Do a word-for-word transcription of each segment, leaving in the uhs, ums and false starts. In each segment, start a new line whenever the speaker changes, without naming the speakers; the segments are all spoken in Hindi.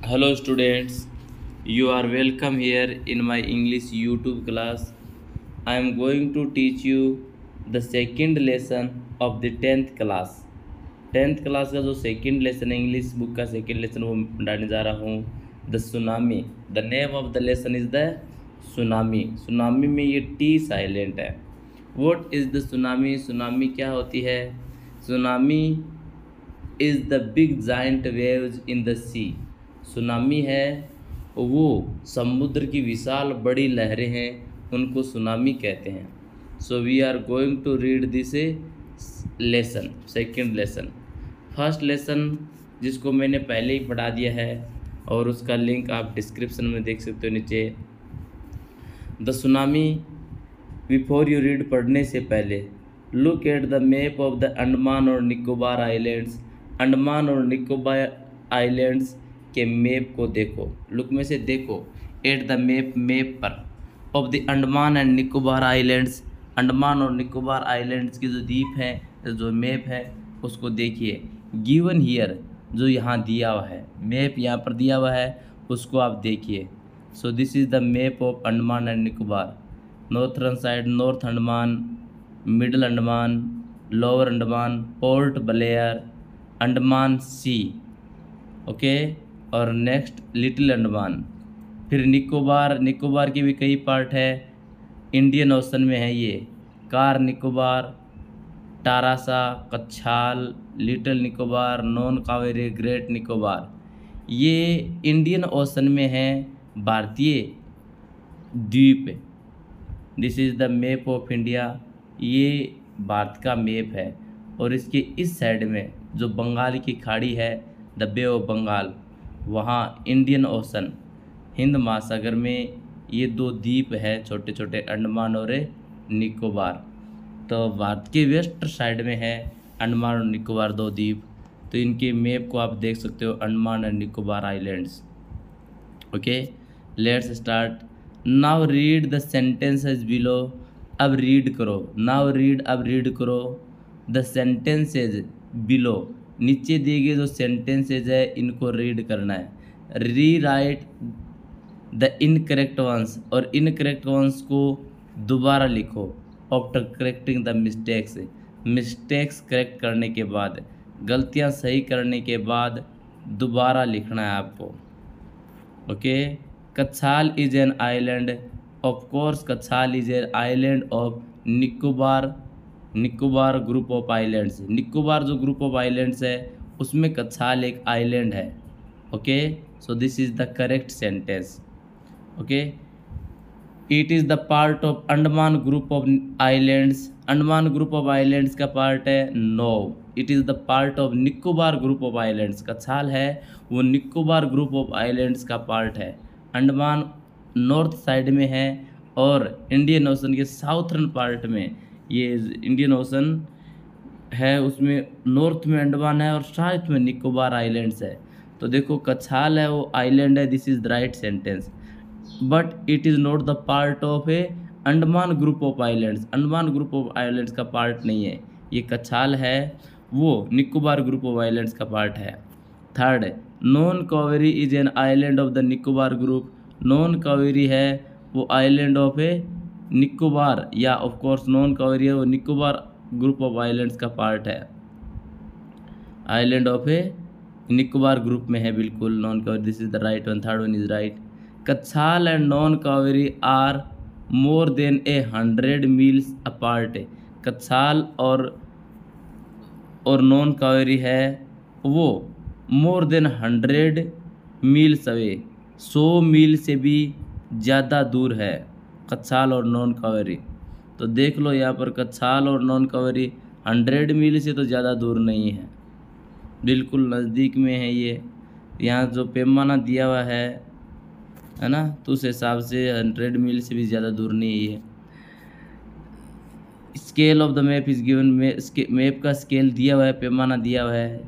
Hello students, you are welcome here in my English YouTube class. I am going to teach you the second lesson of the tenth class. Tenth class का जो सेकंड लेसन है इंग्लिश बुक का सेकंड लेसन वो डालने जा रहा हूँ the tsunami. The name of the lesson is the tsunami. Tsunami में ये टी साइलेंट है. What is the tsunami? Tsunami क्या होती है? Tsunami is the big giant waves in the sea. Tsunami है वो समुद्र की विशाल बड़ी लहरें हैं, उनको सुनामी कहते हैं. So we are going to read this lesson, second lesson. First lesson जिसको मैंने पहले ही पढ़ा दिया है और उसका लिंक आप डिस्क्रिप्शन में देख सकते हो नीचे. The tsunami. Before you read, पढ़ने से पहले look at the map of the Andaman और निकोबार आइलैंड्स. अंडमान और निकोबार आइलैंड्स के मैप को देखो. लुक में से देखो. एट द मैप, मैप पर. Of the Andaman and Nicobar islands. Andaman और निकोबार आइलैंड्स के जो द्वीप हैं, जो मैप है उसको देखिए. गिवन हियर, जो यहाँ दिया हुआ है, मैप यहाँ पर दिया हुआ है उसको आप देखिए. So this is the map of Andaman and Nicobar. Northern side North Andaman, Middle Andaman, Lower Andaman, Port Blair, Andaman Sea. Okay. और नेक्स्ट लिटिल अंडमान. फिर निकोबार. निकोबार के भी कई पार्ट है, इंडियन ओशन में है ये. Car Nicobar, Teressa, Katchal, Little Nicobar, Nancowry, Great Nicobar. ये इंडियन ओशन में है, भारतीय द्वीप. This is the map of India. ये भारत का मैप है और इसके इस साइड में जो बंगाल की खाड़ी है, द बे ऑफ बंगाल, वहाँ इंडियन ओशन, हिंद महासागर में ये दो द्वीप है छोटे छोटे, अंडमान और निकोबार. तो भारत के वेस्ट साइड में है अंडमान और निकोबार दो द्वीप. तो इनके मैप को आप देख सकते हो, Andaman and Nicobar islands. Okay, let's start. Now read the sentences below. अब रीड करो. नाउ रीड, अब रीड करो. द सेंटेंसेज बिलो, नीचे दिए गए जो सेंटेंसेज है इनको रीड करना है. Rewrite the incorrect ones, और इनकरेक्ट वंस को दोबारा लिखो. After correcting the mistakes, mistakes correct करने के बाद, गलतियां सही करने के बाद दोबारा लिखना है आपको. Okay. Katchal is an island. Of course Katchal is an island of Nicobar, Nicobar group of islands. Nicobar जो ग्रुप ऑफ आइलैंड्स है उसमें कच्छाल एक आइलैंड है. Okay. So this is the correct sentence. Okay. It is the part of Andaman group of islands. Andaman group of islands का पार्ट है. No, it is the part of Nicobar group of islands. Katchal है वो निकोबार ग्रुप ऑफ आइलैंड्स का पार्ट है. अंडमान नॉर्थ साइड में है और इंडियन ओशन के साउथर्न पार्ट में ये इंडियन ओशन है, उसमें नॉर्थ में अंडमान है और साउथ में निकोबार आइलैंड्स है. तो देखो कच्छाल है वो आइलैंड है. This is the right sentence. But it is not the part of a Andaman group of islands. Andaman group of islands का पार्ट नहीं है ये. कच्छाल है वो निकोबार ग्रुप ऑफ आइलैंड्स का पार्ट है. Third, Nancowry is an island of the Nicobar group. Nancowry है वो आइलैंड ऑफ ए निकोबार, या ऑफ कोर्स नॉन कावेरी है वो निकोबार ग्रुप ऑफ आइलैंड्स का पार्ट है. Island of a Nicobar group में है बिल्कुल Nancowry. This is the right one. Third one is right. Katchal and Nancowry are more than a hundred miles apart. Katchal और और नॉन कावेरी है वो more than hundred miles away, सौ मील से भी ज़्यादा दूर है कच्छाल और नॉन कावेरी. तो देख लो यहाँ पर कच्छाल और नॉन कावेरी हंड्रेड मील से तो ज़्यादा दूर नहीं है, बिल्कुल नज़दीक में है ये. यहाँ जो पैमाना दिया हुआ है है ना, तो उस हिसाब से हंड्रेड मील से भी ज़्यादा दूर नहीं है ये. Scale of the map is given. Map का स्केल दिया हुआ है, पैमाना दिया हुआ है.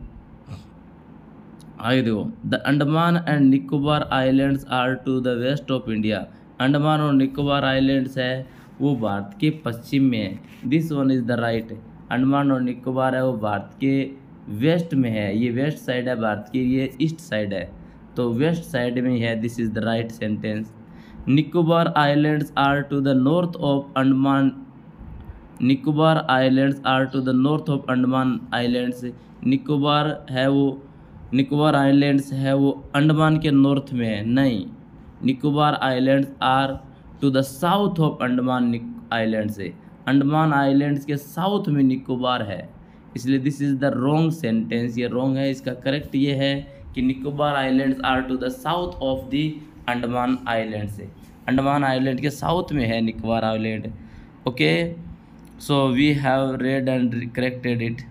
आगे देखो. The Andaman and Nicobar islands are to the west of India. Andaman और निकोबार आइलैंड्स है वो भारत के पश्चिम में है. This one is the right. Andaman और निकोबार है वो भारत के वेस्ट में है, ये वेस्ट साइड है भारत की, ये ईस्ट साइड है. तो वेस्ट साइड में ही है। This is the right sentence. Nicobar islands are to the north of Andaman Nicobar islands are to the north of Andaman islands. Nicobar है वो निकोबार आइलैंड्स है वो अंडमान के नॉर्थ में है, नहीं। Nicobar islands are to the south of Andaman islands है, अंडमान आइलैंड्स के साउथ में निकोबार है, इसलिए this is the wrong sentence, ये रॉन्ग है। इसका करेक्ट ये है कि Nicobar islands are to the south of the Andaman islands है, अंडमान आइलैंड के साउथ में है Nicobar island. Okay, so we have read and corrected it.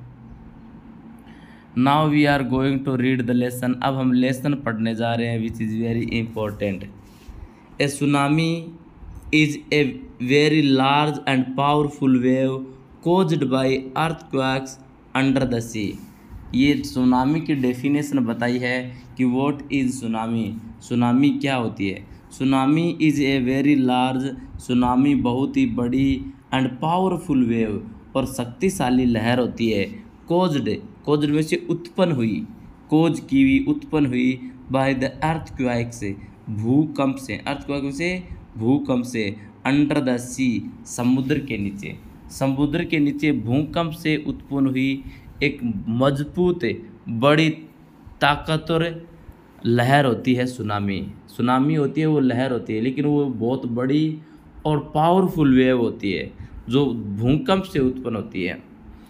Now we are going to read the lesson. अब हम लेसन पढ़ने जा रहे हैं which is very important. A tsunami is a very large and powerful wave caused by earthquakes under the sea. ये सुनामी की डेफिनेशन बताई है कि व्हाट इज़ सुनामी, सुनामी क्या होती है। Tsunami is a very large, tsunami बहुत ही बड़ी, एंड पावरफुल वेव, और शक्तिशाली लहर होती है। कोज्ड, कोज्ड में से उत्पन्न हुई, कोज की हुई, उत्पन्न हुई, बाय द अर्थक्वेक से, भूकंप से, अर्थक्वेक से भूकंप से, अंडर द सी, समुद्र के नीचे, समुद्र के नीचे भूकंप से उत्पन्न हुई एक मजबूत बड़ी ताकतवर लहर होती है सुनामी। सुनामी होती है वो लहर होती है, लेकिन वो बहुत बड़ी और पावरफुल वेव होती है जो भूकंप से उत्पन्न होती है।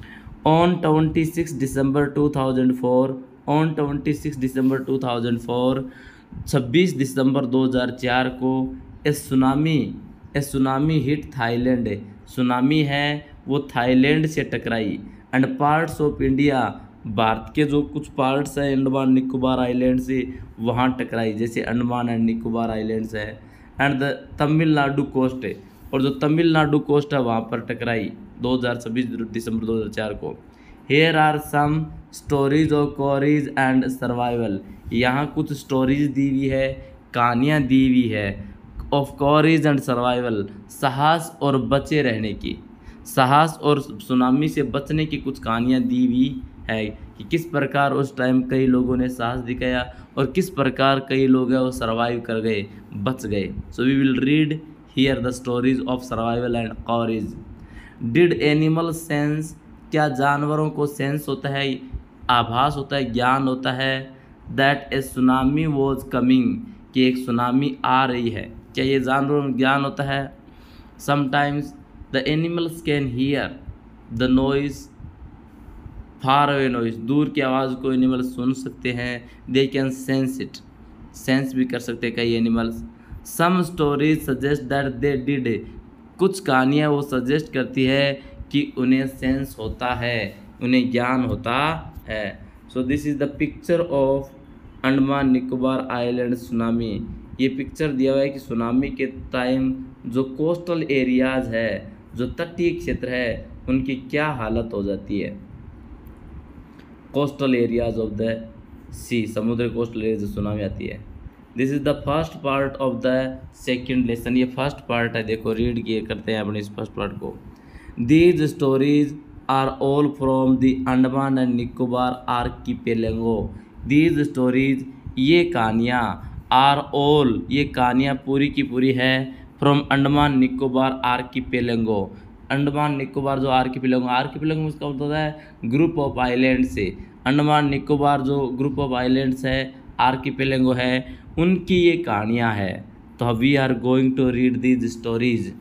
On twenty six December two thousand four, on twenty six December two thousand four, छब्बीस दिसंबर दो हज़ार चार को a tsunami a tsunami hit Thailand, tsunami है वो थाईलैंड से टकराई, and parts of India, Bharat के जो कुछ पार्ट्स हैं अंडमान निकोबार आइलैंड से वहाँ टकराई, जैसे अंडमान एंड निकोबार आइलैंड्स है, एंड द तमिलनाडु कोस्ट है, और जो तमिलनाडु कोस्ट है वहाँ पर टकराई दो हज़ार छब्बीस दिसंबर दो हज़ार चार को। Here are some stories of courage and survival, यहाँ कुछ स्टोरीज दी हुई है, कहानियाँ दी हुई है, ऑफ कॉरीज एंड सर्वाइवल, साहस और बचे रहने की, साहस और सुनामी से बचने की कुछ कहानियाँ दी हुई है कि किस प्रकार उस टाइम कई लोगों ने साहस दिखाया और किस प्रकार कई लोग हैं वो सर्वाइव कर गए, बच गए। So we will read here the stories of survival and courage. Did animal sense, क्या जानवरों को सेंस होता है, आभास होता है, ज्ञान होता है, that a tsunami was coming, कि एक सुनामी आ रही है, क्या ये जानवरों को ज्ञान होता है। Sometimes the animals can hear the noise, far away noise, दूर की आवाज़ को एनिमल सुन सकते हैं, they can sense it, sense भी कर सकते हैं कई animals. Some stories suggest that they did, कुछ कहानियाँ वो सजेस्ट करती है कि उन्हें सेंस होता है, उन्हें ज्ञान होता है। So this is the picture of Andaman Nicobar island tsunami. ये पिक्चर दिया हुआ है कि सुनामी के टाइम जो कोस्टल एरियाज़ है, जो तटीय क्षेत्र है, उनकी क्या हालत हो जाती है। Coastal areas of the sea, समुद्र कोस्टल एरिया से सुनामी आती है। This is the first part of the second lesson, ये फर्स्ट पार्ट है, देखो रीड किए करते हैं अपने इस फर्स्ट पार्ट को। These stories are all from the Andaman and Nicobar archipelago. These stories, ये कहानियाँ, आर ऑल, ये कहानियाँ पूरी की पूरी है, फ्रॉम अंडमान निकोबार आर्कीपेलेगो, अंडमान निकोबार जो आर्कीपेलेगो, आर्कीपेलेगो इसका मतलब होता है ग्रुप ऑफ आइलैंड से, अंडमान निकोबार जो ग्रुप ऑफ आइलैंड्स है, आर्कीपेलेगो है, उनकी ये कहानियाँ है। तो we are going to read these stories.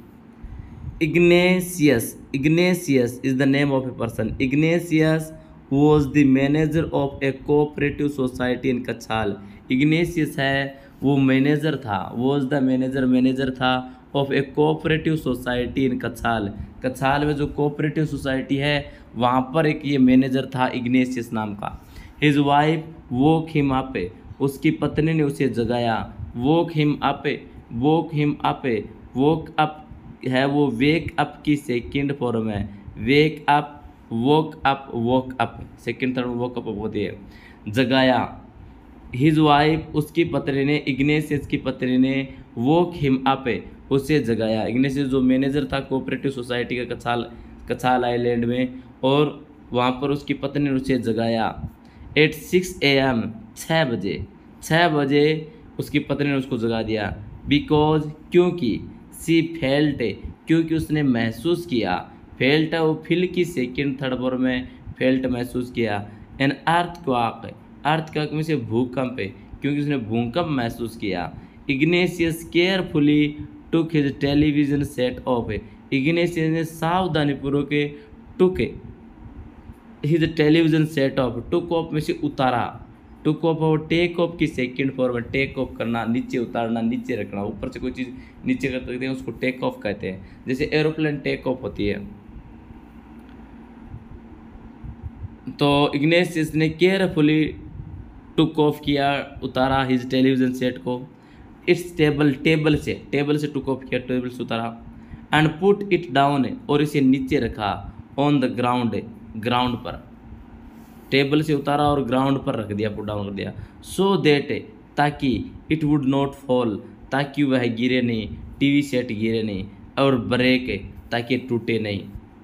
Ignatius, Ignatius is the name of a person. Ignatius was the manager of a cooperative society in Kachal. Ignatius है वो मैनेजर था, वॉज द मैनेजर, मैनेजर था of a cooperative society in Kachal. Kachal में जो कोऑपरेटिव सोसाइटी है वहाँ पर एक ये मैनेजर था इग्नेशियस नाम का। His wife woke him up, उसकी पत्नी ने उसे जगाया। Woke him up, woke him up, woke up है वो वेक अप की सेकंड फॉर्म है। Wake up, woke up, woke up, second third woke up होती है, जगाया। हिज वाइफ, उसकी पत्नी ने, इग्नेशियस की पत्नी ने, वोक हिम अप, उसे जगाया। इग्नेशियस जो मैनेजर था कोऑपरेटिव सोसाइटी का कच्छाल कच्छाल आइलैंड में, और वहाँ पर उसकी पत्नी ने उसे जगाया। एट सिक्स ए एम, छः बजे, छः बजे उसकी पत्नी ने उसको जगा दिया। बिकॉज क्योंकि, सी फेल्ट क्योंकि उसने महसूस किया, फेल्ट वो फिल की सेकेंड थर्ड फॉर्म में फेल्ट महसूस किया। An earthquake, earthquake में से भूकंप क्योंकि उसने भूकंप महसूस किया। Ignatius carefully took his television set off, Ignatius ने सावधानीपूर्वक took his television set off, took off में से उतारा, टुक ऑफ और टेक ऑफ की सेकंड फॉर्म में टेक ऑफ करना, नीचे उतारना, नीचे रखना, ऊपर से कोई चीज़ नीचे करते हैं उसको टेक ऑफ कहते हैं, जैसे एरोप्लेन टेक ऑफ होती है। तो इग्नेशियस ने केयरफुली टुक ऑफ किया, उतारा हिज टेलीविजन सेट को, इट्स टेबल, टेबल से टेबल से टुक ऑफ किया, टेबल से उतारा। एंड पुट इट डाउन, और इसे नीचे रखा, ऑन द ग्राउंड, ग्राउंड पर, टेबल से उतारा और ग्राउंड पर रख दिया, पुट डाउन कर दिया। सो देट, ताकि, इट वुड नॉट फॉल, ताकि वह गिरे नहीं, टीवी सेट गिरे नहीं, और ब्रेक, ताकि टूटे नहीं।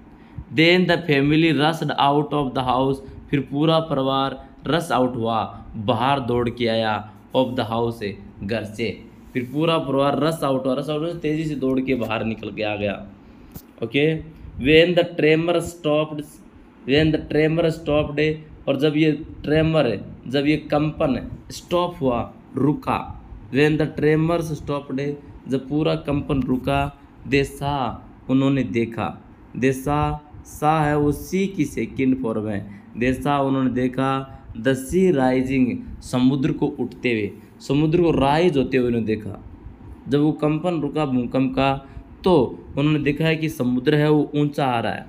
Then the family rushed out of the house, फिर पूरा परिवार रस आउट हुआ, बाहर दौड़ के आया, ऑफ द हाउस, घर से, फिर पूरा परिवार रस आउट हुआ, रस आउट हुआ तेज़ी से दौड़ के बाहर निकल के आ गया। Okay, when the tremor stopped, when the tremor stopped, और जब ये ट्रेमर, जब ये कंपन स्टॉप हुआ, रुका, वेन द ट्रेमर्स स्टॉप्ड, जब पूरा कंपन रुका, दे सा, उन्होंने देखा, दे सा, सा है वो सी की सेकेंड फॉर्म है, दे सा उन्होंने देखा, द सी राइजिंग, समुद्र को उठते हुए, समुद्र को राइज होते हुए उन्होंने देखा। जब वो कंपन रुका भूकंप का, तो उन्होंने देखा है कि समुद्र है वो ऊंचा आ रहा है।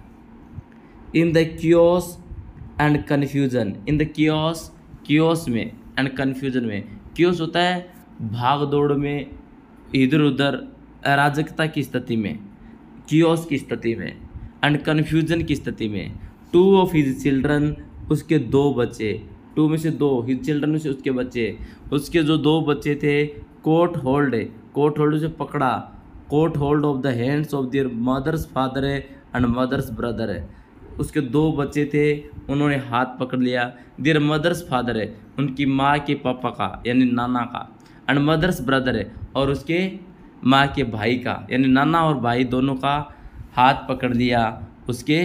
In the chaos and confusion, in the chaos, chaos में, एंड कन्फ्यूजन में, क्योस होता है भाग दौड़ में, इधर उधर अराजकता की स्थिति में, क्योस की स्थिति में, एंड कन्फ्यूजन की स्थिति में। टू ऑफ हिज चिल्ड्रन, उसके दो बच्चे, टू में से दो, हिज चिल्ड्रन में से उसके बच्चे, उसके जो दो बच्चे थे, कोट होल्ड, कोट होल्ड से पकड़ा, caught hold of the hands of their mother's father and mother's brother, उसके दो बच्चे थे, उन्होंने हाथ पकड़ लिया, देयर मदर्स फादर है, उनकी माँ के पापा का यानी नाना का, एंड मदर्स ब्रदर है, और उसके माँ के भाई का यानी नाना और भाई दोनों का हाथ पकड़ लिया उसके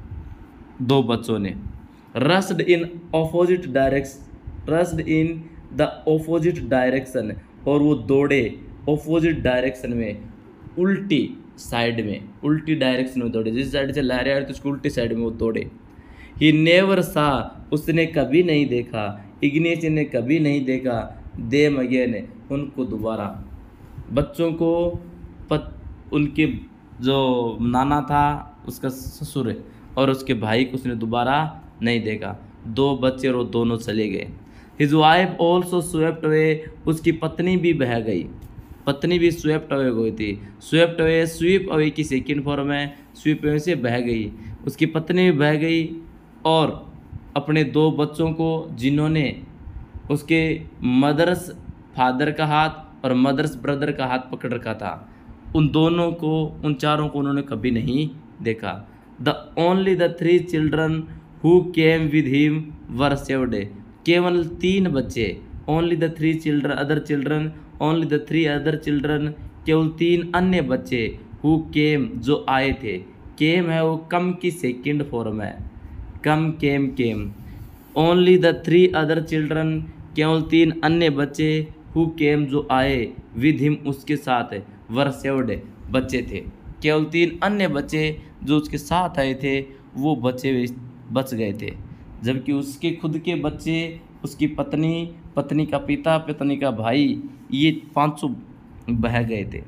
दो बच्चों ने। Rushed in opposite direction, rushed in the opposite direction, और वो दौड़े ऑपोजिट डायरेक्शन में, उल्टी साइड में, उल्टी डायरेक्शन में दौड़े, जिस साइड से लहरें आ रही थी उसकी उल्टी साइड में वो दौड़े। ही नेवर सा, उसने कभी नहीं देखा, इग्नेशियस ने कभी नहीं देखा, देम अगेन, उनको दोबारा, बच्चों को पत, उनके जो नाना था उसका ससुर और उसके भाई को उसने दोबारा नहीं देखा, दो बच्चे और वो दोनों चले गए। His wife also swept away, उसकी पत्नी भी बह गई, पत्नी भी स्वेप्ट अवे गई थी, स्वेप्ट अवे, स्वीप अवे की सेकेंड फॉर्म है, स्वीप अवे से बह गई, उसकी पत्नी भी बह गई, और अपने दो बच्चों को जिन्होंने उसके मदर्स फादर का हाथ और मदर्स ब्रदर का हाथ पकड़ रखा था, उन दोनों को, उन चारों को उन्होंने कभी नहीं देखा। The only the three children who came with him were saved, केवल तीन बच्चे, only the three children other children, only the three other children, केवल तीन अन्य बच्चे, हु केम जो आए थे, केम है वो कम की सेकेंड फॉर्म है, come came came, only the three other children, केवल तीन अन्य बच्चे, हु केम जो आए, विद हिम उसके साथ, वर सेव्ड बच्चे थे, केवल तीन अन्य बच्चे जो उसके साथ आए थे वो बच्चे बच गए थे, जबकि उसके खुद के बच्चे, उसकी पत्नी, पत्नी का पिता, पत्नी का भाई, ये पांचों बह गए थे।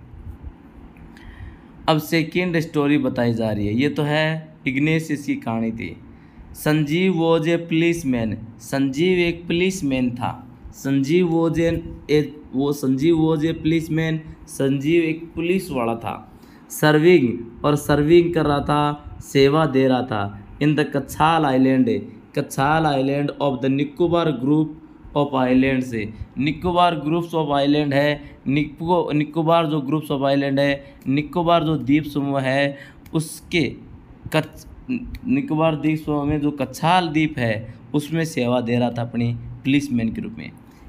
अब सेकेंड स्टोरी बताई जा रही है, ये तो है इग्नेशियस की कहानी थी। Sanjeev was a police man, Sanjeev एक पुलिस मैन था, संजीव वॉज ए वो Sanjeev was a police man, Sanjeev एक पुलिस वाला था। सर्विंग और सर्विंग कर रहा था, सेवा दे रहा था, in the Kachal island, Kachal island of the Nicobar group of island से, निकोबार ग्रुप्स ऑफ आइलैंड है, निको निकोबार जो ग्रुप्स ऑफ आइलैंड है, निकोबार जो द्वीप समूह है उसके कच्छ निकोबार द्वीप समूह में जो कच्छाल द्वीप है उसमें सेवा दे रहा था अपनी पुलिसमैन के रूप में।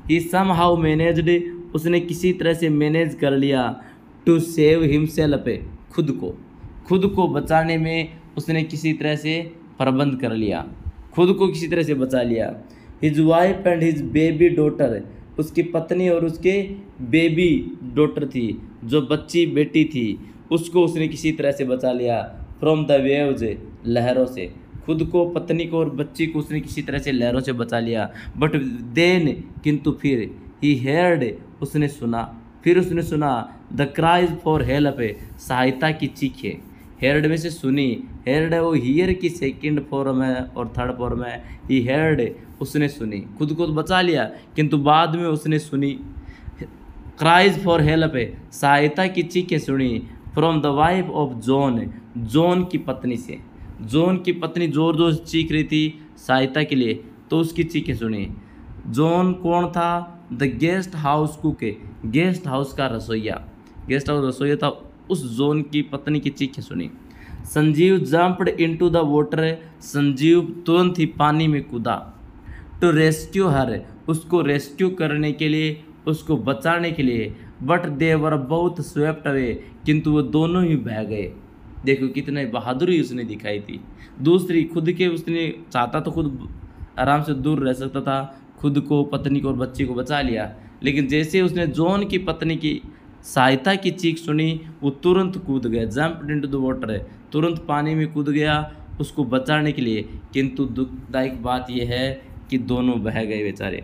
ही सम हाउ मैनेज्ड, उसने किसी तरह से मैनेज कर लिया, टू सेव हिमसेल्फ, खुद को खुद को बचाने में उसने किसी तरह से प्रबंध कर लिया, खुद को किसी तरह से बचा लिया। His wife and his baby daughter, उसकी पत्नी और उसके बेबी डॉटर थी, जो बच्ची बेटी थी, उसको उसने किसी तरह से बचा लिया। फ्रॉम द वेव्स, लहरों से, खुद को, पत्नी को और बच्ची को उसने किसी तरह से लहरों से बचा लिया। बट देन, किंतु फिर, ही हेard, उसने सुना, फिर उसने सुना, द क्राइज फॉर हेल्प, सहायता की चीखें। हेर्ड में से सुनी, हेर्ड है वो हियर की सेकंड फॉर्म है और थर्ड फॉर्म है। ही हेर्ड, उसने सुनी, खुद को तो बचा लिया किंतु बाद में उसने सुनी। क्राइज फॉर हेल्प, सहायता की चीखें सुनी। From the wife of John, John की पत्नी से, जॉन की पत्नी जोर जोर से चीख रही थी सहायता के लिए, तो उसकी चीखें सुनी। जॉन कौन था? The guest house cook, guest house का रसोईया, गेस्ट हाउस रसोईया था, उस जॉन की पत्नी की चीखें सुनी। Sanjeev jumped into the water, Sanjeev तुरंत ही पानी में कूदा। टू रेस्क्यू हर, उसको रेस्क्यू करने के लिए, उसको बचाने के लिए। But they were both swept away, किंतु वो दोनों ही बह गए। देखो कितने बहादुरी उसने दिखाई थी। दूसरी, खुद के, उसने चाहता तो खुद आराम से दूर रह सकता था, खुद को, पत्नी को और बच्ची को बचा लिया, लेकिन जैसे उसने जॉन की पत्नी की सहायता की चीख सुनी, वो तुरंत कूद गया। जंप्ड इनटू द वाटर, तुरंत पानी में कूद गया उसको बचाने के लिए। किंतु दुखदायक बात यह है कि दोनों बह गए बेचारे।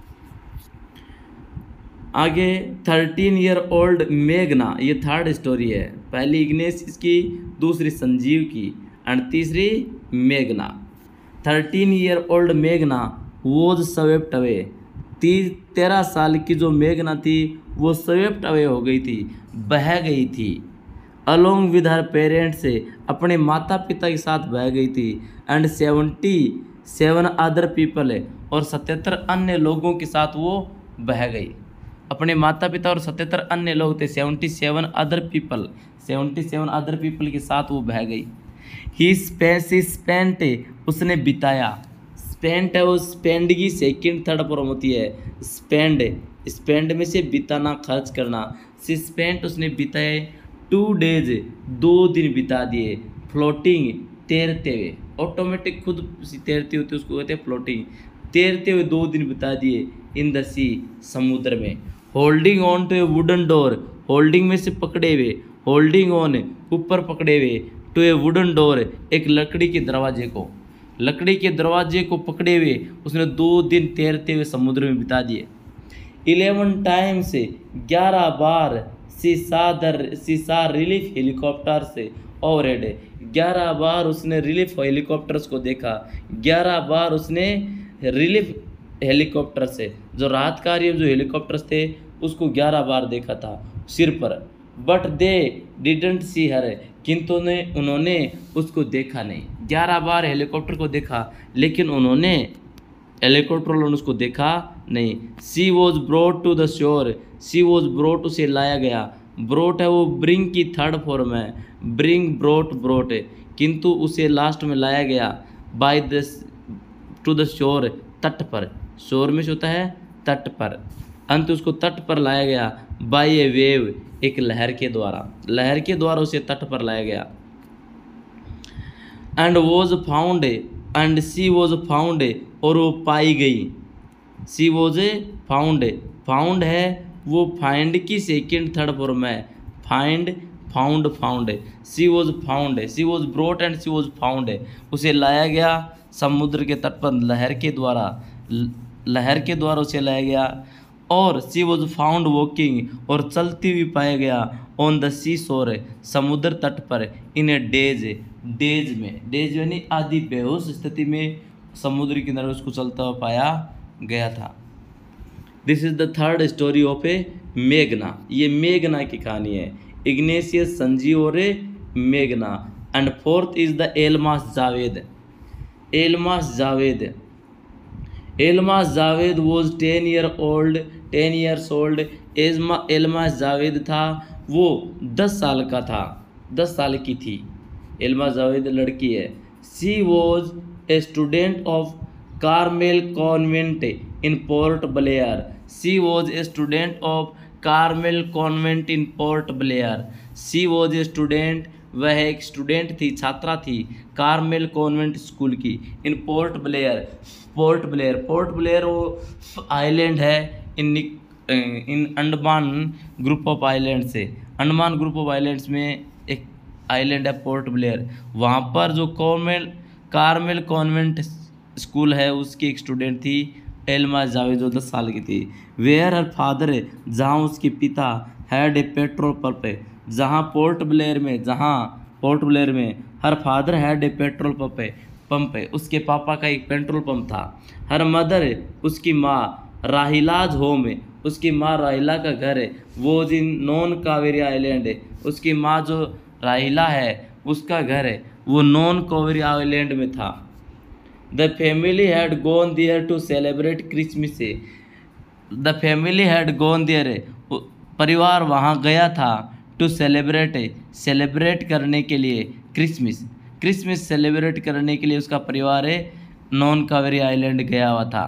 आगे थर्टीन ईयर ओल्ड मेघना, ये थर्ड स्टोरी है। पहली इग्नेशियस की, दूसरी संजीव की एंड तीसरी मेघना। थर्टीन ईयर ओल्ड मेघना वॉज स्वेप्ट अवे, तीस तेरह साल की जो मेघना थी वो स्वेप्ट अवे हो गई थी, बह गई थी। अलोंग विद हर पेरेंट्स, से अपने माता पिता के साथ बह गई थी। And seventy seven other people, और सतहत्तर अन्य लोगों के साथ वो बह गई। अपने माता पिता और सतहत्तर अन्य लोग थे, seventy seven other people, seventy seven other people के साथ वो बह गई। ही स्पेंट, उसने बिताया। स्पेंट है वो स्पेंडगी सेकंड थर्ड फॉर्म होती है। स्पेंड, स्पेंड में से बिताना, खर्च करना। सी स्पेंट, उसने बिताए। टू डेज, दो दिन बिता दिए। फ्लोटिंग, तैरते हुए, ऑटोमेटिक खुद तैरती होती उसको कहते हैं फ्लोटिंग। तैरते हुए दो दिन बिता दिए इन द सी, समुद्र में। Holding on to a wooden door, holding में से पकड़े हुए, होल्डिंग ऑन ऊपर पकड़े हुए, टू ए वुडन डोर एक लकड़ी के दरवाजे को, लकड़ी के दरवाजे को पकड़े हुए उसने दो दिन तैरते हुए समुद्र में बिता दिए। इलेवन टाइम्स, ग्यारह बार, सीसा दर सीसा रिलीफ हेलीकॉप्टर से और ग्यारह बार उसने रिलीफ हेलीकॉप्टर्स को देखा। ग्यारह बार उसने रिलीफ हेलीकॉप्टर से, जो राहत कार्य जो हेलीकॉप्टर्स थे उसको ग्यारह बार देखा था सिर पर। बट दे डिडंट सी हर, किंतु ने उन्होंने उसको देखा नहीं। ग्यारह बार हेलीकॉप्टर को देखा लेकिन उन्होंने हेलीकॉप्टर वालों ने उसको देखा नहीं। She was brought to the shore, she was brought, उसे लाया गया। ब्रोट है वो ब्रिंग की थर्ड फॉर्म है, ब्रिंग, ब्रोट, ब्रोट, किंतु उसे लास्ट में लाया गया। बाय द टू द शोर, तट पर, शोर में से होता है तट पर, अंत उसको तट पर लाया गया। बाय ए वेव, एक लहर के द्वारा, लहर के द्वारा उसे तट पर लाया गया। And was found, and she was found, और वो पाई गई। सी वॉज फाउंड, फाउंड है वो फाइंड की सेकेंड थर्ड फॉर्म है। Find, found, found. She was found, she was brought and she was found, उसे लाया गया समुद्र के तट पर लहर के द्वारा, लहर के द्वारा उसे लाया गया। और सी वॉज फाउंड वॉकिंग, और चलती हुई पाया गया। ऑन द सी शोर, समुद्र तट पर। इन ए डेज, डेज में, डेज यानी आधी बेहोश स्थिति में समुद्र के किनारे उसको चलता हुआ पाया गया था। This is the third story of a मेघना, ये मेघना की कहानी है। इग्नेशियस, संजीव और मेघना। And fourth is the Elmas Javed, Elmas Javed. Elmas Javed was ten year old, ten years old. Elma Elmas Javed था वो दस साल का था, दस साल की थी। एल्मास जावेद लड़की है। She was a student of Carmel Convent in Port Blair, she was a student of Carmel Convent in Port Blair. She was a student, वह एक स्टूडेंट थी, छात्रा थी, कार्मेल कॉन्वेंट स्कूल की, इन पोर्ट ब्लेयर। पोर्ट ब्लेयर पोर्ट ब्लेयर वो आइलैंड है in in Andaman group of island से। अंडमान ग्रुप ऑफ आइलैंड्स में एक आइलैंड है पोर्ट ब्लेयर। वहाँ पर जो कॉर्मेल कार्मेल कॉन्वेंट स्कूल है उसकी एक स्टूडेंट थी एल्मा जावेद, जो दस साल की थी। वेयर हर फादर, जहाँ उसके पिता हैड ए पेट्रोल पंप, जहाँ पोर्ट ब्लेयर में जहाँ पोर्ट ब्लेयर में her father had a petrol pump है पंप है उसके पापा का एक पेट्रोल पंप था। हर मदर, उसकी माँ, राहिलाज होम है, उसकी माँ राहिला का घर है, वो जिन नॉन कावेरी आइलैंड है, उसकी माँ जो राहिला है उसका घर है वो नॉन कावेरी आइलैंड में था। The family had gone there to celebrate Christmas. The family had gone there, परिवार वहाँ गया था, टू सेलिब्रेट, सेलिब्रेट करने के लिए क्रिसमस क्रिसमस सेलिब्रेट करने के लिए उसका परिवार है नॉन कावेरी आइलैंड गया हुआ था।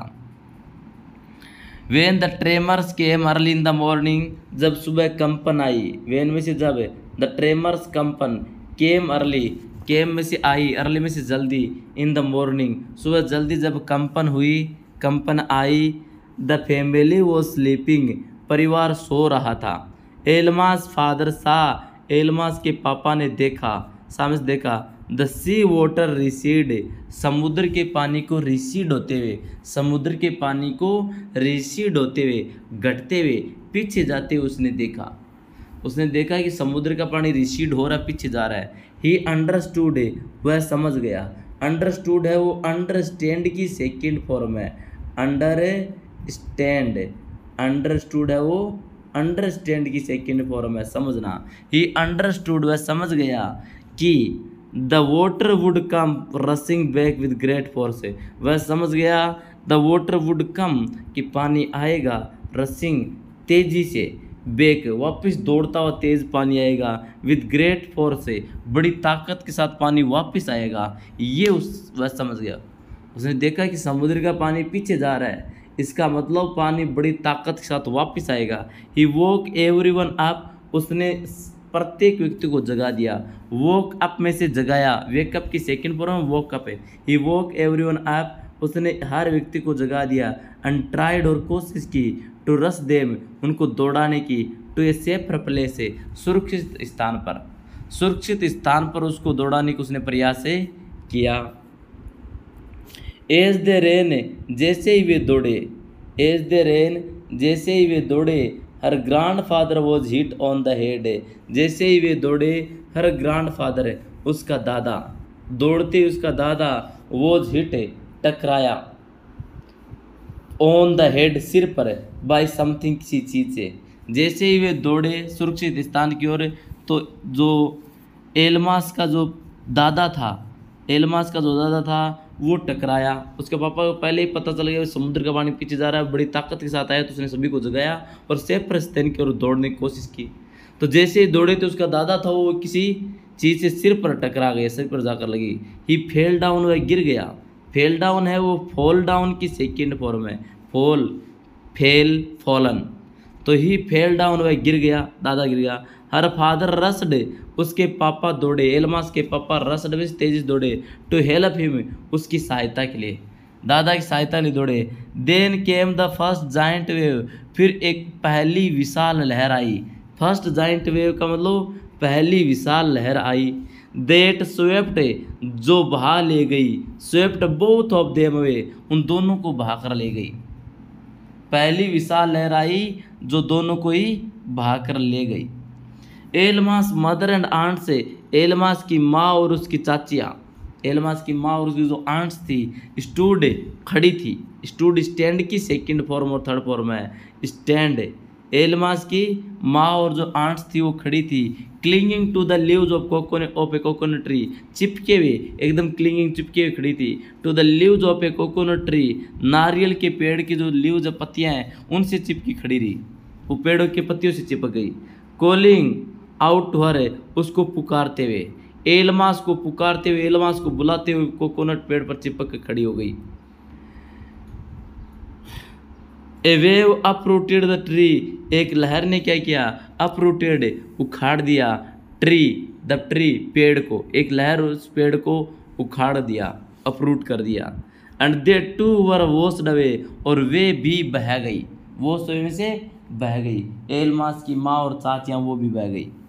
When the tremors came early in the morning, जब सुबह कंपन आई, वेन में से जब, द ट्रेमर्स कंपन, केम अर्ली, केम में से आई, अर्ली में से जल्दी, इन द मॉर्निंग सुबह जल्दी जब कंपन हुई, कंपन आई, द फैमिली वो स्लीपिंग, परिवार सो रहा था। एल्मास फादर सा, एल्मास के पापा ने देखा, सामने देखा, द सी वाटर रिसीड, समुद्र के पानी को रिसीड होते हुए, समुद्र के पानी को रिसीड होते हुए, घटते हुए, पीछे जाते हुए उसने देखा। उसने देखा कि समुद्र का पानी रिसीड हो रहा है, पीछे जा रहा है। ही अंडरस्टूड, वह समझ गया। अंडरस्टूड है वो अंडरस्टैंड की सेकंड फॉर्म है। अंडर स्टैंड, अंडरस्टूड है वो अंडरस्टैंड की सेकंड फॉर्म है, समझना। ही अंडरस्टूड, वह समझ गया कि the water would come rushing back with great force, वह समझ गया द वाटर वुड कम, कि पानी आएगा, रसिंग तेजी से, बैक वापस दौड़ता हुआ तेज पानी आएगा, विद ग्रेट फोर्स, बड़ी ताकत के साथ पानी वापस आएगा, ये उस वह समझ गया। उसने देखा कि समुद्र का पानी पीछे जा रहा है, इसका मतलब पानी बड़ी ताकत के साथ वापस आएगा। ही वोक एवरीवन अप, उसने प्रत्येक व्यक्ति को जगा दिया। वोक अप में से जगाया, वेकअप की सेकंड फॉर्म वोक अप है। ही वोक एवरीवन अप, उसने हर व्यक्ति को जगा दिया। एंड ट्राइड, और कोशिश की, टू रश देम, उनको दौड़ाने की, टू ए सेफ प्लेस, सुरक्षित स्थान पर, सुरक्षित स्थान पर उसको दौड़ाने की उसने प्रयास किया। एज दे रेन, जैसे ही वे दौड़े, एज दे रेन, जैसे ही वे दौड़े, her grandfather was hit on the head, जैसे ही वे दौड़े, हर ग्रांड फादर, उसका दादा, दौड़ते उसका दादा, वॉज हिट, टकराया, ऑन द हेड, सिर पर, बाय समथिंग, किसी चीज़ से। जैसे ही वे दौड़े सुरक्षित स्थान की ओर, तो जो एल्मास का जो दादा था, एल्मास का जो दादा था वो टकराया। उसके पापा को पहले ही पता चल गया समुद्र का पानी पीछे जा रहा है, बड़ी ताकत के साथ आया, तो उसने सभी को जगाया और सेफ स्थान की ओर दौड़ने की कोशिश की। तो जैसे ही दौड़े तो उसका दादा था वो किसी चीज़ से सिर पर टकरा गया, सिर पर जाकर लगी। ही फेल डाउन, वह गिर गया। फेल डाउन है वो फॉल डाउन की सेकेंड फॉर्म है, फॉल, फेल, फॉलन। तो ही फेल डाउन, वह गिर गया, दादा गिर गया। हर फादर रस्ड, उसके पापा दौड़े, एल्मास के पापा रस्ड में तेजी से दौड़े, टू हेल्प हिम, उसकी सहायता के लिए, दादा की सहायता लिए दौड़े। Then came the first giant wave, फिर एक पहली विशाल लहर आई। फर्स्ट जाइंट वेव का मतलब पहली विशाल लहर आई। देट स्वेप्ट, जो बहा ले गई, swept both of them away, उन दोनों को बहा कर ले गई। पहली विशाल लहर आई जो दोनों को ही बहा कर ले गई। एल्मास मदर एंड आंट से, एल्मास की माँ और उसकी चाचियाँ, एल्मास की माँ और उसकी जो आंट्स थी, स्टूड, खड़ी थी, स्टूड स्टैंड की सेकंड फॉर्म और थर्ड फॉर्म है, स्टैंड। एल्मास की माँ और जो आंट्स थी वो खड़ी थी। Clinging to the leaves of coconut of a coconut tree, चिपके हुए, एकदम क्लिंगिंग, चिपके हुए खड़ी थी। To the leaves of a coconut tree, नारियल के पेड़ की जो लीव्स पत्तियाँ हैं उनसे चिपकी खड़ी रही, वो पेड़ों की पत्तियों से चिपक गई। कॉलिंग आउट टू हर, उसको पुकारते हुए, एल्मास को पुकारते हुए, एल्मास को बुलाते हुए कोकोनट पेड़ पर चिपक कर खड़ी हो गई। A wave uprooted the tree, एक लहर ने क्या किया, अपरूटेड उखाड़ दिया, ट्री द ट्री पेड़ को, एक लहर उस पेड़ को उखाड़ दिया, अपरूट कर दिया। And they too were washed away, और वे भी बह गई, वो स्वयं से बह गई। एलमास की माँ और चाचियाँ वो भी बह गई।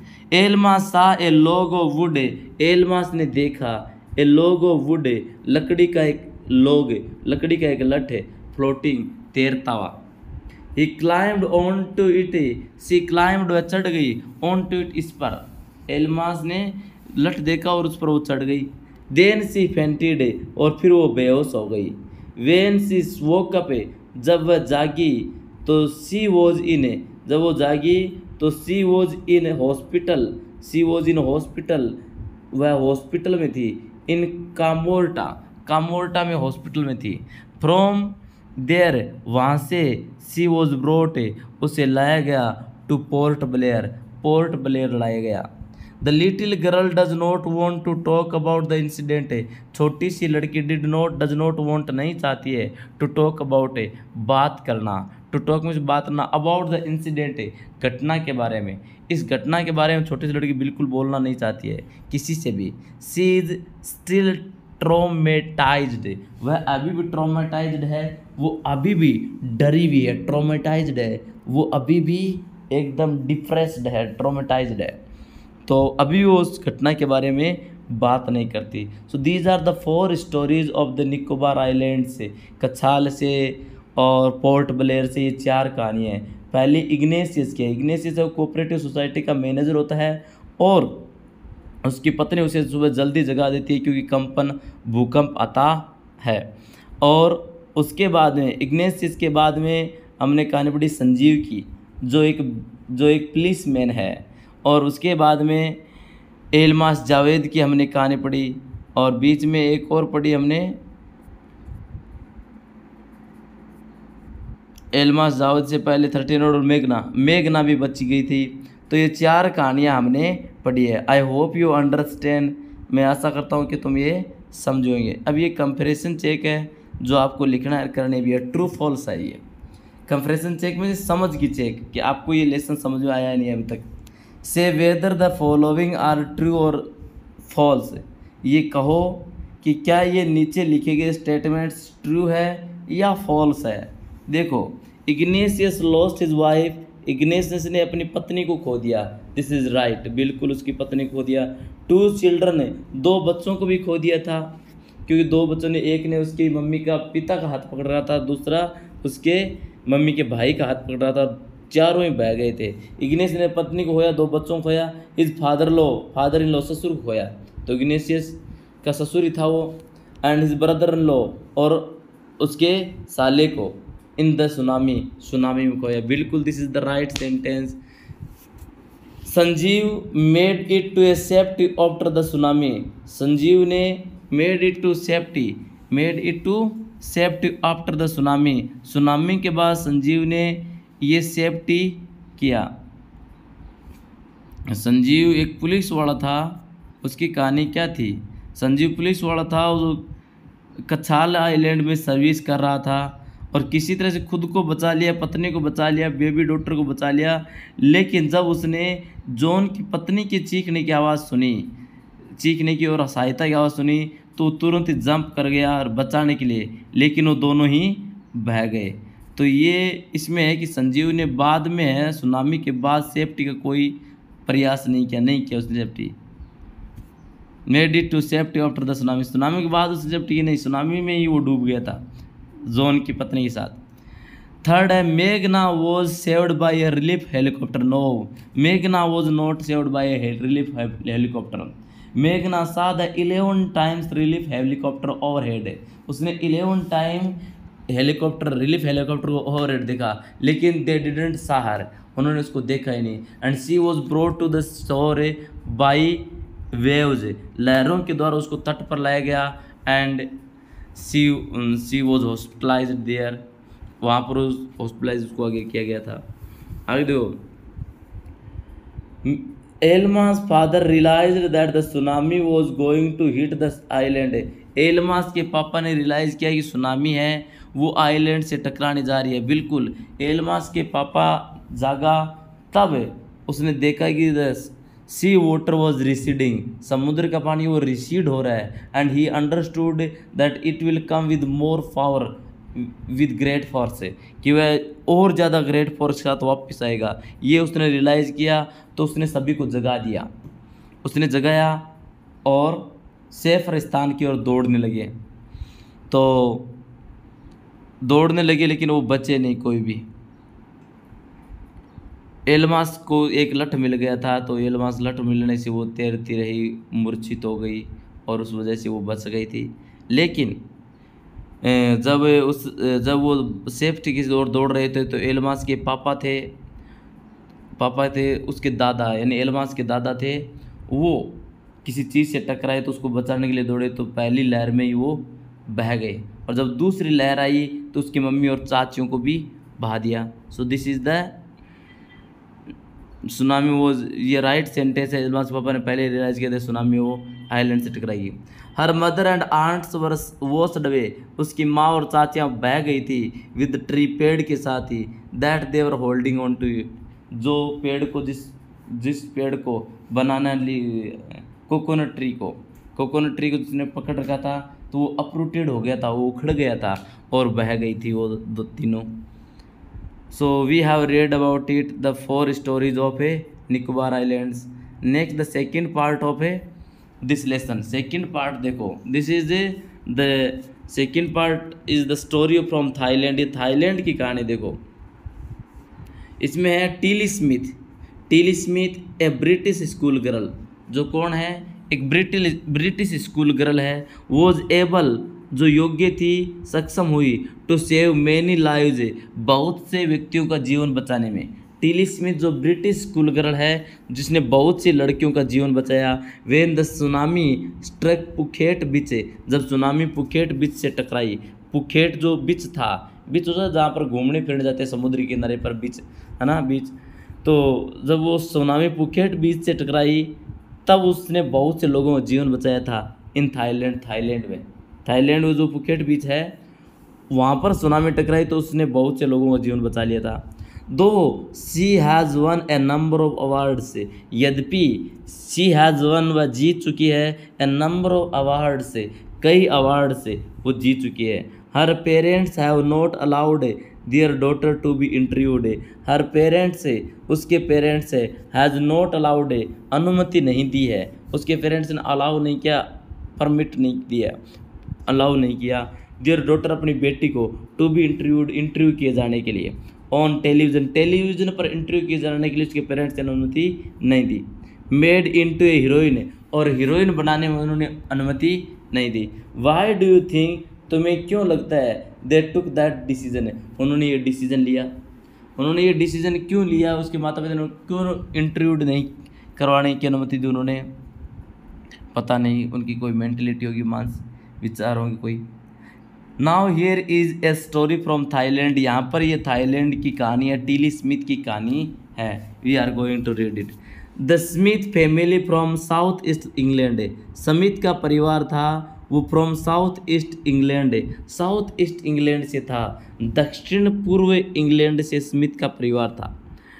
Almas saw a log of wood, Almas ने देखा ए लॉग ऑफ वुड, लकड़ी का एक लॉग, लकड़ी का एक लठ है, फ्लोटिंग तैरता हुआ। He climbed on to it, she climbed वह चढ़ गई, ऑन टू इट इस पर, एलमास ने लठ देखा और उस पर वो चढ़ गई। देन सी फेंटेड, और फिर वो बेहोश हो गई। वेन सी वोक अप, जब वह जागी तो सी वॉज इन, जब वो जागी तो she was in hospital, she was in hospital, वह हॉस्पिटल में थी। इन कामोर्टा, कामोर्टा में हॉस्पिटल में थी। फ्रॉम देयर, वहाँ से, सी वॉज ब्रोट, उसे लाया गया टू पोर्ट ब्लेयर, पोर्ट ब्लेयर लाया गया। The little girl does not want to talk about the incident, छोटी सी लड़की did not, does not want नहीं चाहती है, टू टॉक अबाउट बात करना, टू टॉक में बात करना, अबाउट द इंसिडेंट घटना के बारे में, इस घटना के बारे में छोटी सी लड़की बिल्कुल बोलना नहीं चाहती है किसी से भी। सी इज स्टिल ट्रोमेटाइज्ड, वह अभी भी ट्रोमेटाइज्ड है, वो अभी भी डरी हुई है, ट्रोमेटाइज्ड है, वो अभी भी एकदम डिप्रेस्ड है, ट्रोमेटाइज्ड है, तो अभी वो उस घटना के बारे में बात नहीं करती। So these are the four stories of the Nicobar island से, कछाल से और पोर्ट ब्लेयर से, ये चार कहानियाँ हैं। पहले इग्नेशियस की है, इग्नेशियस कोऑपरेटिव सोसाइटी का मैनेजर होता है और उसकी पत्नी उसे सुबह जल्दी जगा देती है क्योंकि कंपन भूकंप आता है। और उसके बाद में इग्नेशियस के बाद में हमने कहानी पढ़ी संजीव की, जो एक जो एक पुलिस मैन है, और उसके बाद में एलमास जावेद की हमने कहानी पढ़ी, और बीच में एक और पढ़ी हमने एलमास जावेद से पहले थर्टीन और मेघना, मेघना भी बच गई थी। तो ये चार कहानियाँ हमने पढ़ी है। आई होप यू अंडरस्टैंड, मैं आशा करता हूँ कि तुम ये समझोगे। अब ये कंपैरिजन चेक है जो आपको लिखना है, करने भी है, ट्रू फॉल्स है ये कंपैरिजन चेक में, समझ की चेक कि आपको ये लेसन समझ में आया नहीं अभी तक। Say whether the following are true और फॉल्स, ये कहो कि क्या ये नीचे लिखे गए स्टेटमेंट्स ट्रू है या फॉल्स है। देखो, Ignatius lost his wife, Ignatius ने अपनी पत्नी को खो दिया, दिस इज राइट, बिल्कुल उसकी पत्नी को खो दिया। टू चिल्ड्रन, दो बच्चों को भी खो दिया था, क्योंकि दो बच्चों ने, एक ने उसकी मम्मी का पिता का हाथ पकड़ रहा था, दूसरा उसके मम्मी के भाई का हाथ पकड़ रहा था, चारों ही बह गए थे। इग्नेशियस ने पत्नी को खोया, दो बच्चों को खोया, his father law, father in law ससुर को खोया, तो इग्नेशियस का ससुर ही था वो, and his brother in law, और उसके साले को, इन द सुनामी, सुनामी में खोया, बिल्कुल this is the right sentence. Sanjeev made it to a safety after the tsunami, Sanjeev ने made it to safety, made it to safety after the tsunami, tsunami के बाद संजीव ने ये सेफ्टी किया। संजीव एक पुलिस वाला था, उसकी कहानी क्या थी, संजीव पुलिस वाला था, वो कछाल आइलैंड में सर्विस कर रहा था और किसी तरह से खुद को बचा लिया, पत्नी को बचा लिया, बेबी डॉटर को बचा लिया, लेकिन जब उसने जॉन की पत्नी की चीखने की आवाज़ सुनी, चीखने की और सहायता की आवाज़ सुनी, तो तुरंत ही जंप कर गया और बचाने के लिए, लेकिन वो दोनों ही बह गए। तो ये इसमें है कि संजीव ने बाद में है सुनामी के बाद सेफ्टी का कोई प्रयास नहीं किया, नहीं किया उसने safety, made it to safety after the tsunami, tsunami के बाद उसने सेफ्टी की नहीं, सुनामी में ही वो डूब गया था जॉन की पत्नी के साथ। थर्ड है मेघना was saved by A relief helicopter, no मेघना was not saved by A relief helicopter, मेघना सा the eleven times relief helicopter overhead, उसने eleven time helicopter relief helicopter को ओवरहेड देखा, लेकिन दे डिडंट सा हर, उन्होंने उसको देखा ही नहीं। And she was brought to the shore by waves, लहरों के द्वारा उसको तट पर लाया गया। And she she was hospitalised there, वहाँ पर उस हॉस्पिटलाइज उसको आगे किया गया था। आगे देखो, Almas father realised that the tsunami was going to hit the island, Almas के पापा ने रियलाइज़ किया कि सुनामी है, वो आइलैंड से टकराने जा रही है। बिल्कुल एल्मास के पापा जागा तब उसने देखा कि the sea water was receding, समुद्र का पानी वो रिसीड हो रहा है। And he understood that it will come with more power with great force, कि वह और ज़्यादा ग्रेट फोर्स के साथ वापस आएगा। ये उसने रियलाइज़ किया तो उसने सभी को जगा दिया, उसने जगाया और सेफ स्थान की ओर दौड़ने लगे। तो दौड़ने लगे लेकिन वो बचे नहीं कोई भी। एल्मास को एक लठ मिल गया था, तो एल्मास लठ मिलने से वो तैरती रही, मूर्छित हो गई और उस वजह से वो बच गई थी। लेकिन जब उस जब वो सेफ्टी की ओर दौड़ रहे थे तो एल्मास के पापा थे पापा थे उसके दादा यानी एल्मास के दादा थे, वो किसी चीज़ से टकराए तो उसको बचाने के लिए दौड़े, तो पहली लहर में ही वो बह गए। और जब दूसरी लहर आई तो उसकी मम्मी और चाचियों को भी बहा दिया। So this is the tsunami वो, ये राइट सेंटेंस है। एल्मास पापा ने पहले रियलाइज किया था सुनामी वो आइलैंड से टकराई। Her mother and aunts were washed away, उसकी माँ और चाचियाँ बह गई थी विद ट्री, पेड़ के साथ ही। That they were holding on to it, जो पेड़ को जिस जिस पेड़ को बनाना ली कोकोनट ट्री को कोकोनट ट्री को जिसने पकड़ रखा था तो वो अपरूटेड हो गया था, वो उखड़ गया था और बह गई थी वो दो तीनों। So we have read about it, the four stories of a Nicobar Islands. Next the second part of a this lesson. Second part देखो, this is the the second part is the story from Thailand. ये थाईलैंड की कहानी देखो। इसमें है Tilly Smith. Tilly Smith a British school girl, जो कौन है, एक ब्रिटिश ब्रिटिश स्कूल गर्ल है। वॉज एबल, जो योग्य थी, सक्षम हुई, टू सेव मैनी लाइव्स, बहुत से व्यक्तियों का जीवन बचाने में। टीली स्मिथ जो ब्रिटिश स्कूल गर्ल है जिसने बहुत सी लड़कियों का जीवन बचाया। When the tsunami struck Phuket beach, जब सुनामी पुखेट बीच से टकराई। पुखेट जो बीच था, बीच होता है जहाँ पर घूमने फिरने जाते हैं समुद्र के किनारे पर, बीच है ना, बीच। तो जब वो सुनामी पुखेट बीच से टकराई तब उसने बहुत से लोगों का जीवन बचाया था। इन थाईलैंड थाईलैंड में थाईलैंड में जो पुखेट बीच है वहाँ पर सुनामी टकराई तो उसने बहुत से लोगों का जीवन बचा लिया था। Though she has won a number of awards, यद्यपि सी हैज़ वन वह जीत चुकी है ए नंबर ऑफ अवार्ड से, कई अवार्ड से वो जीत चुकी है। Her parents have not allowed their daughter to be interviewed, her parents से, उसके पेरेंट्स से, हैज़ नॉट अलाउड, अनुमति नहीं दी है, उसके पेरेंट्स ने अलाउ नहीं किया, परमिट नहीं दिया, अलाउ नहीं किया देयर डॉटर, अपनी बेटी को, टू बी इंटरव्यूड, इंटरव्यू किए जाने के लिए, ऑन टेलीविज़न, टेलीविज़न पर इंटरव्यू किए जाने के लिए उसके पेरेंट्स ने अनुमति नहीं दी। मेड इनटू ए हीरोइन, और हीरोइन बनाने में उन्होंने अनुमति नहीं दी। वाई डू यू थिंक, तुम्हें क्यों लगता है, दे टुक दैट डिसीजन, उन्होंने ये डिसीजन लिया, उन्होंने ये डिसीजन क्यों लिया, उसके माता पिता ने क्यों इंटरव्यूड नहीं करवाने की अनुमति दी उन्होंने, पता नहीं, उनकी कोई मेंटलिटी होगी, मानस विचार होंगे कोई। Now here is a story from Thailand, यहाँ पर ये थाईलैंड की कहानी है, टीली स्मिथ की कहानी है। We are going to read it. The Smith family from south east England, Smith का परिवार था वो from south east England, south east England से था, दक्षिण पूर्व इंग्लैंड से स्मिथ का परिवार था।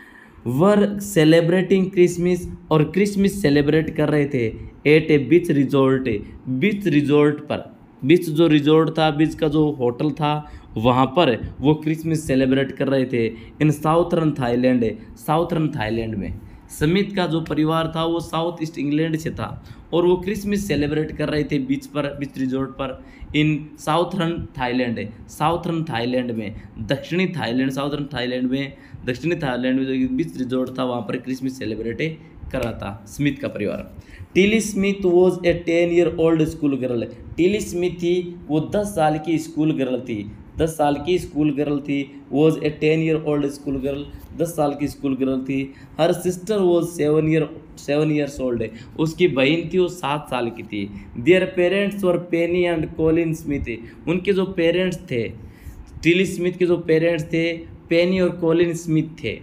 वर सेलिब्रेटिंग क्रिसमस, और क्रिसमस सेलिब्रेट कर रहे थे at a beach resort, beach resort पर, बीच जो रिजॉर्ट था, बीच का जो होटल था वहाँ पर वो क्रिसमस सेलिब्रेट कर रहे थे। In southern Thailand, southern Thailand में स्मिथ का जो परिवार था वो साउथ ईस्ट इंग्लैंड से था और वो क्रिसमस सेलिब्रेट कर रहे थे बीच पर, बीच रिजॉर्ट पर, in southern Thailand, southern Thailand में, दक्षिणी थाईलैंड, साउथर्न थाईलैंड में, दक्षिणी थाईलैंड में जो बीच रिजॉर्ट था वहाँ पर क्रिसमस सेलिब्रेट कर रहा था स्मिथ का परिवार। Tilly Smith was a ten year old school girl, Tilly Smith थी वो दस साल की स्कूल गर्ल थी, दस साल की स्कूल गर्ल थी। Was a ten year old school girl, दस साल की स्कूल गर्ल थी। Her sister was seven year seven years old, उसकी बहन थी वो सात साल की थी। Their parents were Penny and Colin Smith, उनके जो पेरेंट्स थे, टीली स्मिथ के जो पेरेंट्स थे पेनी और कॉलिन स्मिथ थे।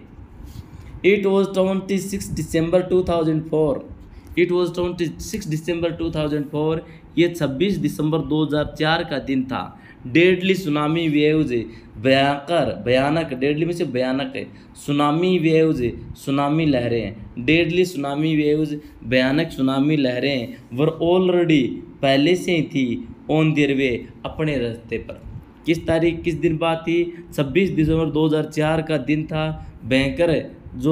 It was twenty six December two thousand four, it was twenty six December two thousand four, ये छब्बीस दिसंबर दो हज़ार चार का दिन था। डेडली सुनामी वेव्स, भयंकर भयानक, डेडली में से भयानक है, सुनामी वेव्स सुनामी लहरें, डेडली सुनामी वेव्स भयानक सुनामी लहरें वर ऑलरेडी पहले से ही थी ऑन देयर वे अपने रास्ते पर। किस तारीख किस दिन बात थी? छब्बीस दिसंबर दो हज़ार चार का दिन था। भयंकर जो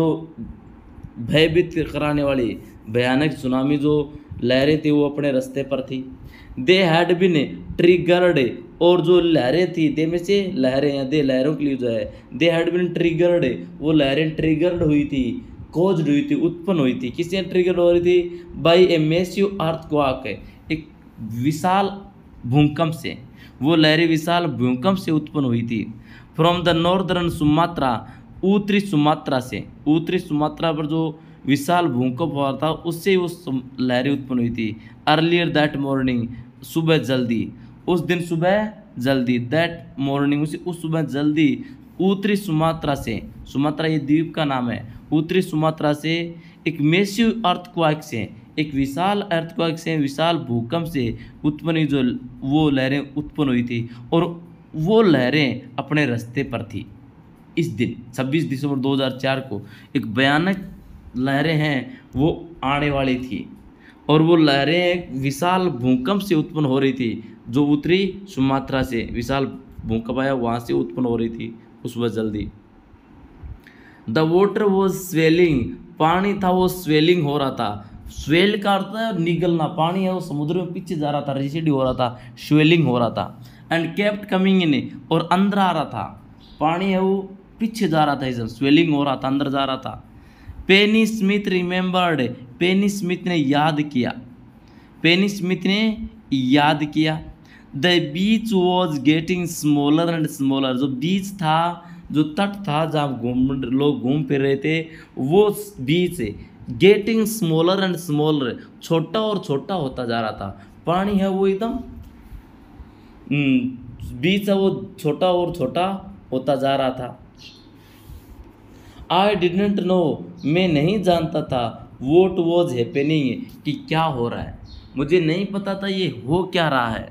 भयभीत कराने वाली भयानक सुनामी जो लहरें थी वो अपने रास्ते पर थी। दे हैड बिन ट्रिगर्ड, और जो लहरें थी दे में से लहरें हैं, दे लहरों के लिए जो है, दे हैड बिन ट्रिगर्ड, वो लहरें ट्रिगर्ड हुई थी, कोज्ड हुई थी, उत्पन्न हुई थी। किससे ट्रिगर हो रही थी? बाई ए मैसिव अर्थक्वेक, एक विशाल भूकंप से, वो लहरें विशाल भूकंप से उत्पन्न हुई थी। फ्रॉम द नॉर्दर्न सुमात्रा, उत्तरी सुमात्रा से, उत्तरी सुमात्रा पर जो विशाल भूकंप हुआ था उससे वो लहरें उत्पन्न हुई थी। अर्लियर दैट मॉर्निंग, सुबह जल्दी, उस दिन सुबह जल्दी, दैट मॉर्निंग उसी उस सुबह जल्दी, उत्तरी सुमात्रा से, सुमात्रा ये द्वीप का नाम है, उत्तरी सुमात्रा से एक मैसिव अर्थक्वेक से, एक विशाल अर्थक्वेक से, विशाल भूकंप से उत्पन्न हुई जो वो लहरें उत्पन्न हुई थी, और वो लहरें अपने रास्ते पर थी। इस दिन छब्बीस दिसंबर दो हज़ार चार को एक भयानक लहरें हैं वो आने वाली थी, और वो लहरें एक विशाल भूकंप से उत्पन्न हो रही थी जो उत्तरी सुमात्रा से विशाल भूकंप आया वहाँ से उत्पन्न हो रही थी उस वक्त जल्दी। द वोटर वॉज स्वेलिंग, पानी था वो स्वेलिंग हो रहा था। स्वेल का अर्थ है निगलना, पानी है वो समुद्र में पीछे जा रहा था, रिसीड हो रहा था, स्वेलिंग हो रहा था। एंड केप्ट कमिंग इन, और अंदर आ रहा था, पानी है वो पीछे जा रहा था, इधर स्वेलिंग हो रहा था, अंदर जा रहा था। Penny Smith remembered, Penny Smith ने याद किया, पेनी स्मिथ ने याद किया। The beach was getting smaller and smaller, जो बीच था, जो तट था जहाँ घूम लोग घूम फिर रहे थे, वो beach getting smaller and smaller, छोटा और छोटा होता जा रहा था। पानी है वो एकदम बीच है वो छोटा और छोटा होता जा रहा था। आई डिडंट नो, मैं नहीं जानता था, वॉट वॉज हैपनिंग, कि क्या हो रहा है, मुझे नहीं पता था ये हो क्या रहा है।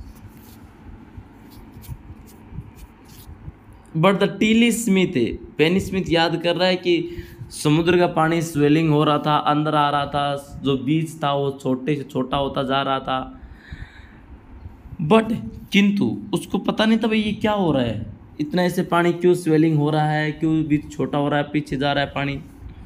But the Tilly Smith, Penny Smith याद कर रहा है कि समुद्र का पानी स्वेलिंग हो रहा था, अंदर आ रहा था, जो बीच था वो छोटे से छोटा होता जा रहा था। बट किंतु उसको पता नहीं था भाई ये क्या हो रहा है, इतना ऐसे पानी क्यों स्वेलिंग हो रहा है, क्यों बीच छोटा हो रहा है, पीछे जा रहा है पानी।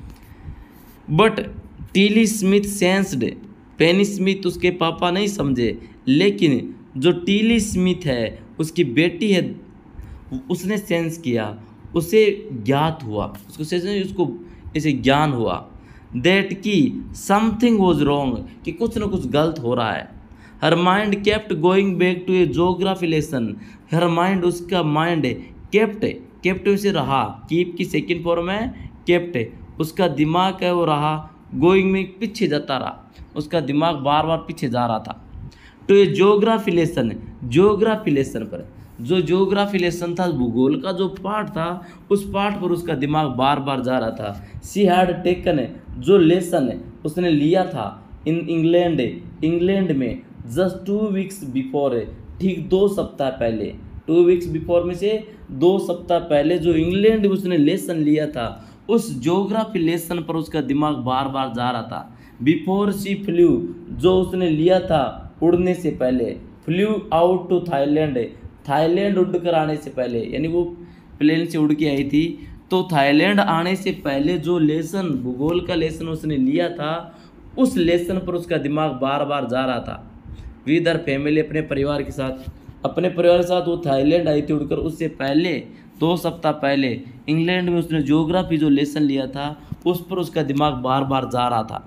But Tilly Smith sensed, Penny Smith उसके पापा नहीं समझे, लेकिन जो टीली स्मिथ है उसकी बेटी है उसने सेंस किया, उसे ज्ञात हुआ, उसको सेंस उसको ऐसे ज्ञान हुआ दैट कि समथिंग वॉज रॉन्ग, कि कुछ ना कुछ गलत हो रहा है। Her mind kept going back to a geography lesson, her mind उसका माइंड केप्ट केप्ट से रहा, कीप की सेकेंड फॉर्म है केप्ट, उसका दिमाग है वो रहा गोइंग में पीछे जाता रहा, उसका दिमाग बार बार पीछे जा रहा था। तो ये ज्योग्राफी लेसन, ज्योग्राफी लेसन पर, जो ज्योग्राफी लेसन था भूगोल का जो पार्ट था उस पार्ट पर उसका दिमाग बार बार जा रहा था। सी हैड टेकन, जो लेसन उसने लिया था इन इंग्लैंड, इंग्लैंड में जस्ट टू वीक्स बिफोर, ठीक दो सप्ताह पहले, टू वीक्स बिफोर में से दो सप्ताह पहले जो इंग्लैंड में उसने लेसन लिया था उस ज्योग्राफी लेसन पर उसका दिमाग बार बार जा रहा था। बिफोर सी फ्लू, जो उसने लिया था उड़ने से पहले, flew out to Thailand, Thailand उड़ कर आने से पहले, यानी वो प्लेन से उड़ के आई थी, तो थाईलैंड आने से पहले जो लेसन भूगोल का लेसन उसने लिया था उस लेसन पर उसका दिमाग बार बार जा रहा था। विद हर फैमिली, अपने परिवार के साथ, अपने परिवार के साथ वो थाईलैंड आई थी उड़कर, उससे पहले दो सप्ताह पहले इंग्लैंड में उसने ज्योग्राफी जो लेसन लिया था उस पर उसका दिमाग बार बार जा रहा था।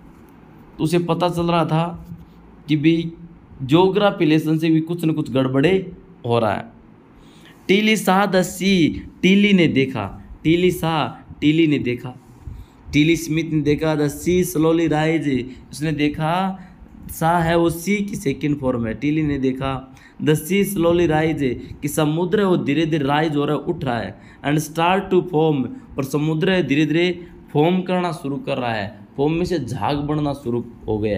तो उसे पता चल रहा था कि भी ज्योग्राफी लेसन से भी कुछ न कुछ गड़बड़े हो रहा है। Tilly saw the sea, Tilly ने देखा, टीली साह, टीली ने देखा, टीली स्मिथ ने देखा। द सी स्लोली राइज, उसने देखा, सा है वो सी की सेकेंड फॉर्म है, टीली ने देखा। द सी स्लोली राइज, कि समुद्र है वो धीरे धीरे राइज हो रहा है, उठ रहा है। एंड स्टार्ट टू फॉर्म, और समुद्र धीरे धीरे फॉर्म करना शुरू कर रहा है, फॉर्म में से झाग बढ़ना शुरू हो गया है,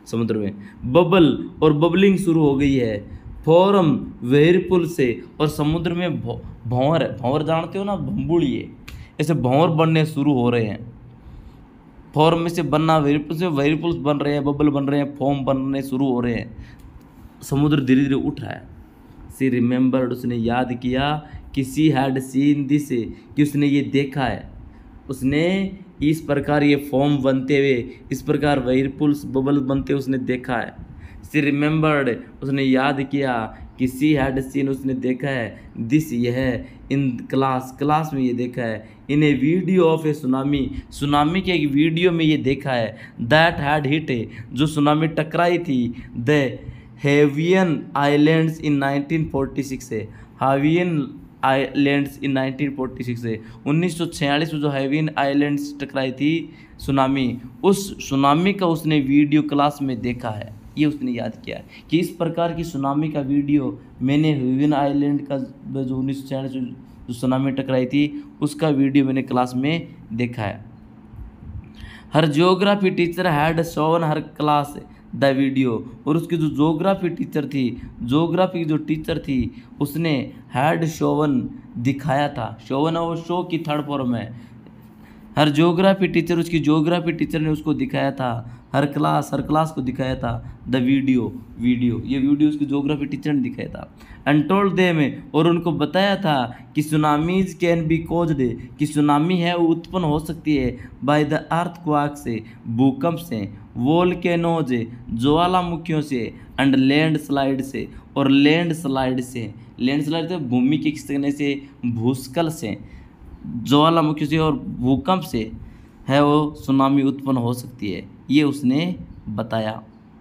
समुद्र में। बबल और बबलिंग शुरू हो गई है। फॉर्म व्हर्लपूल से, और समुद्र में भंवर, भंवर जानते हो ना, भंबुड़िए, ऐसे भंवर बनने शुरू हो रहे हैं। फॉर्म में से बनना, व्हर्लपूल से व्हर्लपूल्स बन रहे हैं, बबल बन रहे हैं, फॉर्म बनने शुरू हो रहे हैं। समुद्र धीरे धीरे उठ रहा है। सी रिमेंबर्ड, उसने याद किया कि सी हैड सीन दिस, कि उसने ये देखा है, उसने इस प्रकार ये फॉर्म बनते हुए, इस प्रकार व्हर्लपूल्स बबल बनते हुए उसने देखा है। सी रिमेंबर्ड, उसने याद किया कि सी हैड सीन, उसने देखा है, दिस यह, इन क्लास, क्लास में ये देखा है, in a video of a tsunami, tsunami के एक वीडियो में ये देखा है, दैट हैड हिट, जो सुनामी टकराई थी, the Hawaiian islands in nineteen forty six से, Hawaiian islands in nineteen forty six से, उन्नीस सौ छियालीस में जो हेवियन आइलैंड्स टकराई थी सुनामी, उस सुनामी का उसने वीडियो क्लास में देखा है। ये उसने याद किया है कि इस प्रकार की सुनामी का वीडियो मैंने हेवियन आइलैंड का जो उन्नीस सौ छियालीस में जो सुनामी टकराई थी उसका वीडियो मैंने क्लास में देखा है। Her geography teacher had shown her class the video, और उसकी जो ज्योग्राफी टीचर थी, ज्योग्राफी की जो टीचर थी, उसने हैड शोवन, दिखाया था, शोवन वो शो की थर्ड फॉर्म है। हर ज्योग्राफी टीचर, उसकी ज्योग्राफी टीचर ने उसको दिखाया था, हर क्लास, हर क्लास को दिखाया था, द वीडियो, वीडियो, ये वीडियो उसकी ज्योग्राफी टीचर ने दिखाया था। एंड टोल्ड देम, और उनको बताया था कि सुनामीज कैन बी कॉज्ड, कि सुनामी है वो उत्पन्न हो सकती है, बाय द अर्थक्वेक से, भूकंप से, वोल्केनोज, ज्वालामुखियों से, एंड लैंड स्लाइड से, और लैंड स्लाइड से, लैंड स्लाइड से भूमि के खिसकने से, भूस्खलन से, ज्वालामुखी से और भूकंप से है वो सुनामी उत्पन्न हो सकती है, ये उसने बताया।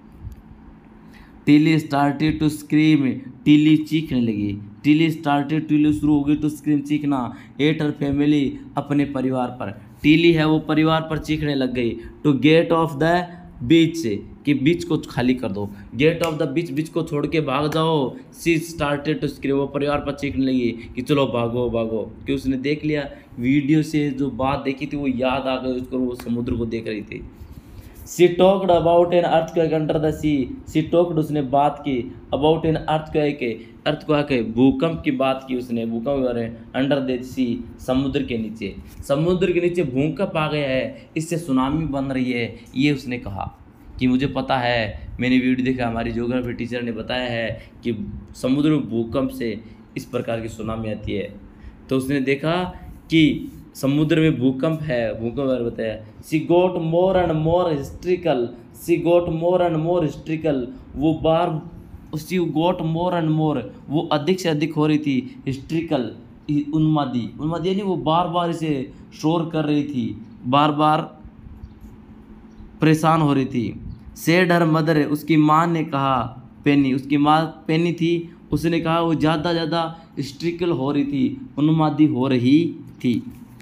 Tilly started to scream, Tilly चीखने लगी, टिली स्टार्टेड, टिली शुरू हो गई टू स्क्रीम, चीखना, एट हर फैमिली, अपने परिवार पर, टिली है वो परिवार पर चीखने लग गई। To get off the beach से, कि बीच को खाली कर दो, get off the beach, beach को छोड़ के भाग जाओ। सी स्टार्टेड टू स्क्रीम, वो परिवार पर चीखने लगी कि चलो भागो भागो, कि उसने देख लिया वीडियो से जो बात देखी थी वो याद आ गई उसको, वो समुद्र को देख रही थी। She talked about an earthquake under the sea, she talked, उसने बात की, अबाउट एन अर्थक्वेक, अर्थक्वेक भूकंप की बात की उसने, भूकंप के बारे में, अंडर द सी, समुद्र के नीचे, समुद्र के नीचे भूकंप आ गया है, इससे सुनामी बन रही है, ये उसने कहा कि मुझे पता है, मैंने वीडियो देखा, हमारी ज्योग्राफी टीचर ने बताया है कि समुद्र में भूकंप से इस प्रकार की सुनामी आती है। तो उसने देखा कि समुद्र में भूकंप है, भूकंप बारे बताया। She got more and more hysterical, she got more and more hysterical, वो बार सी गोट मोर एंड मोर, वो अधिक से अधिक हो रही थी, हिस्ट्रिकल, उन्मादी, उन्मादी यानी वो बार बार इसे शोर कर रही थी, बार बार परेशान हो रही थी। सेड हर मदर, उसकी माँ ने कहा, पेनी, उसकी माँ पेनी थी, उसने कहा वो ज़्यादा ज़्यादा हिस्ट्रिकल हो रही थी, उन्मादी हो रही थी।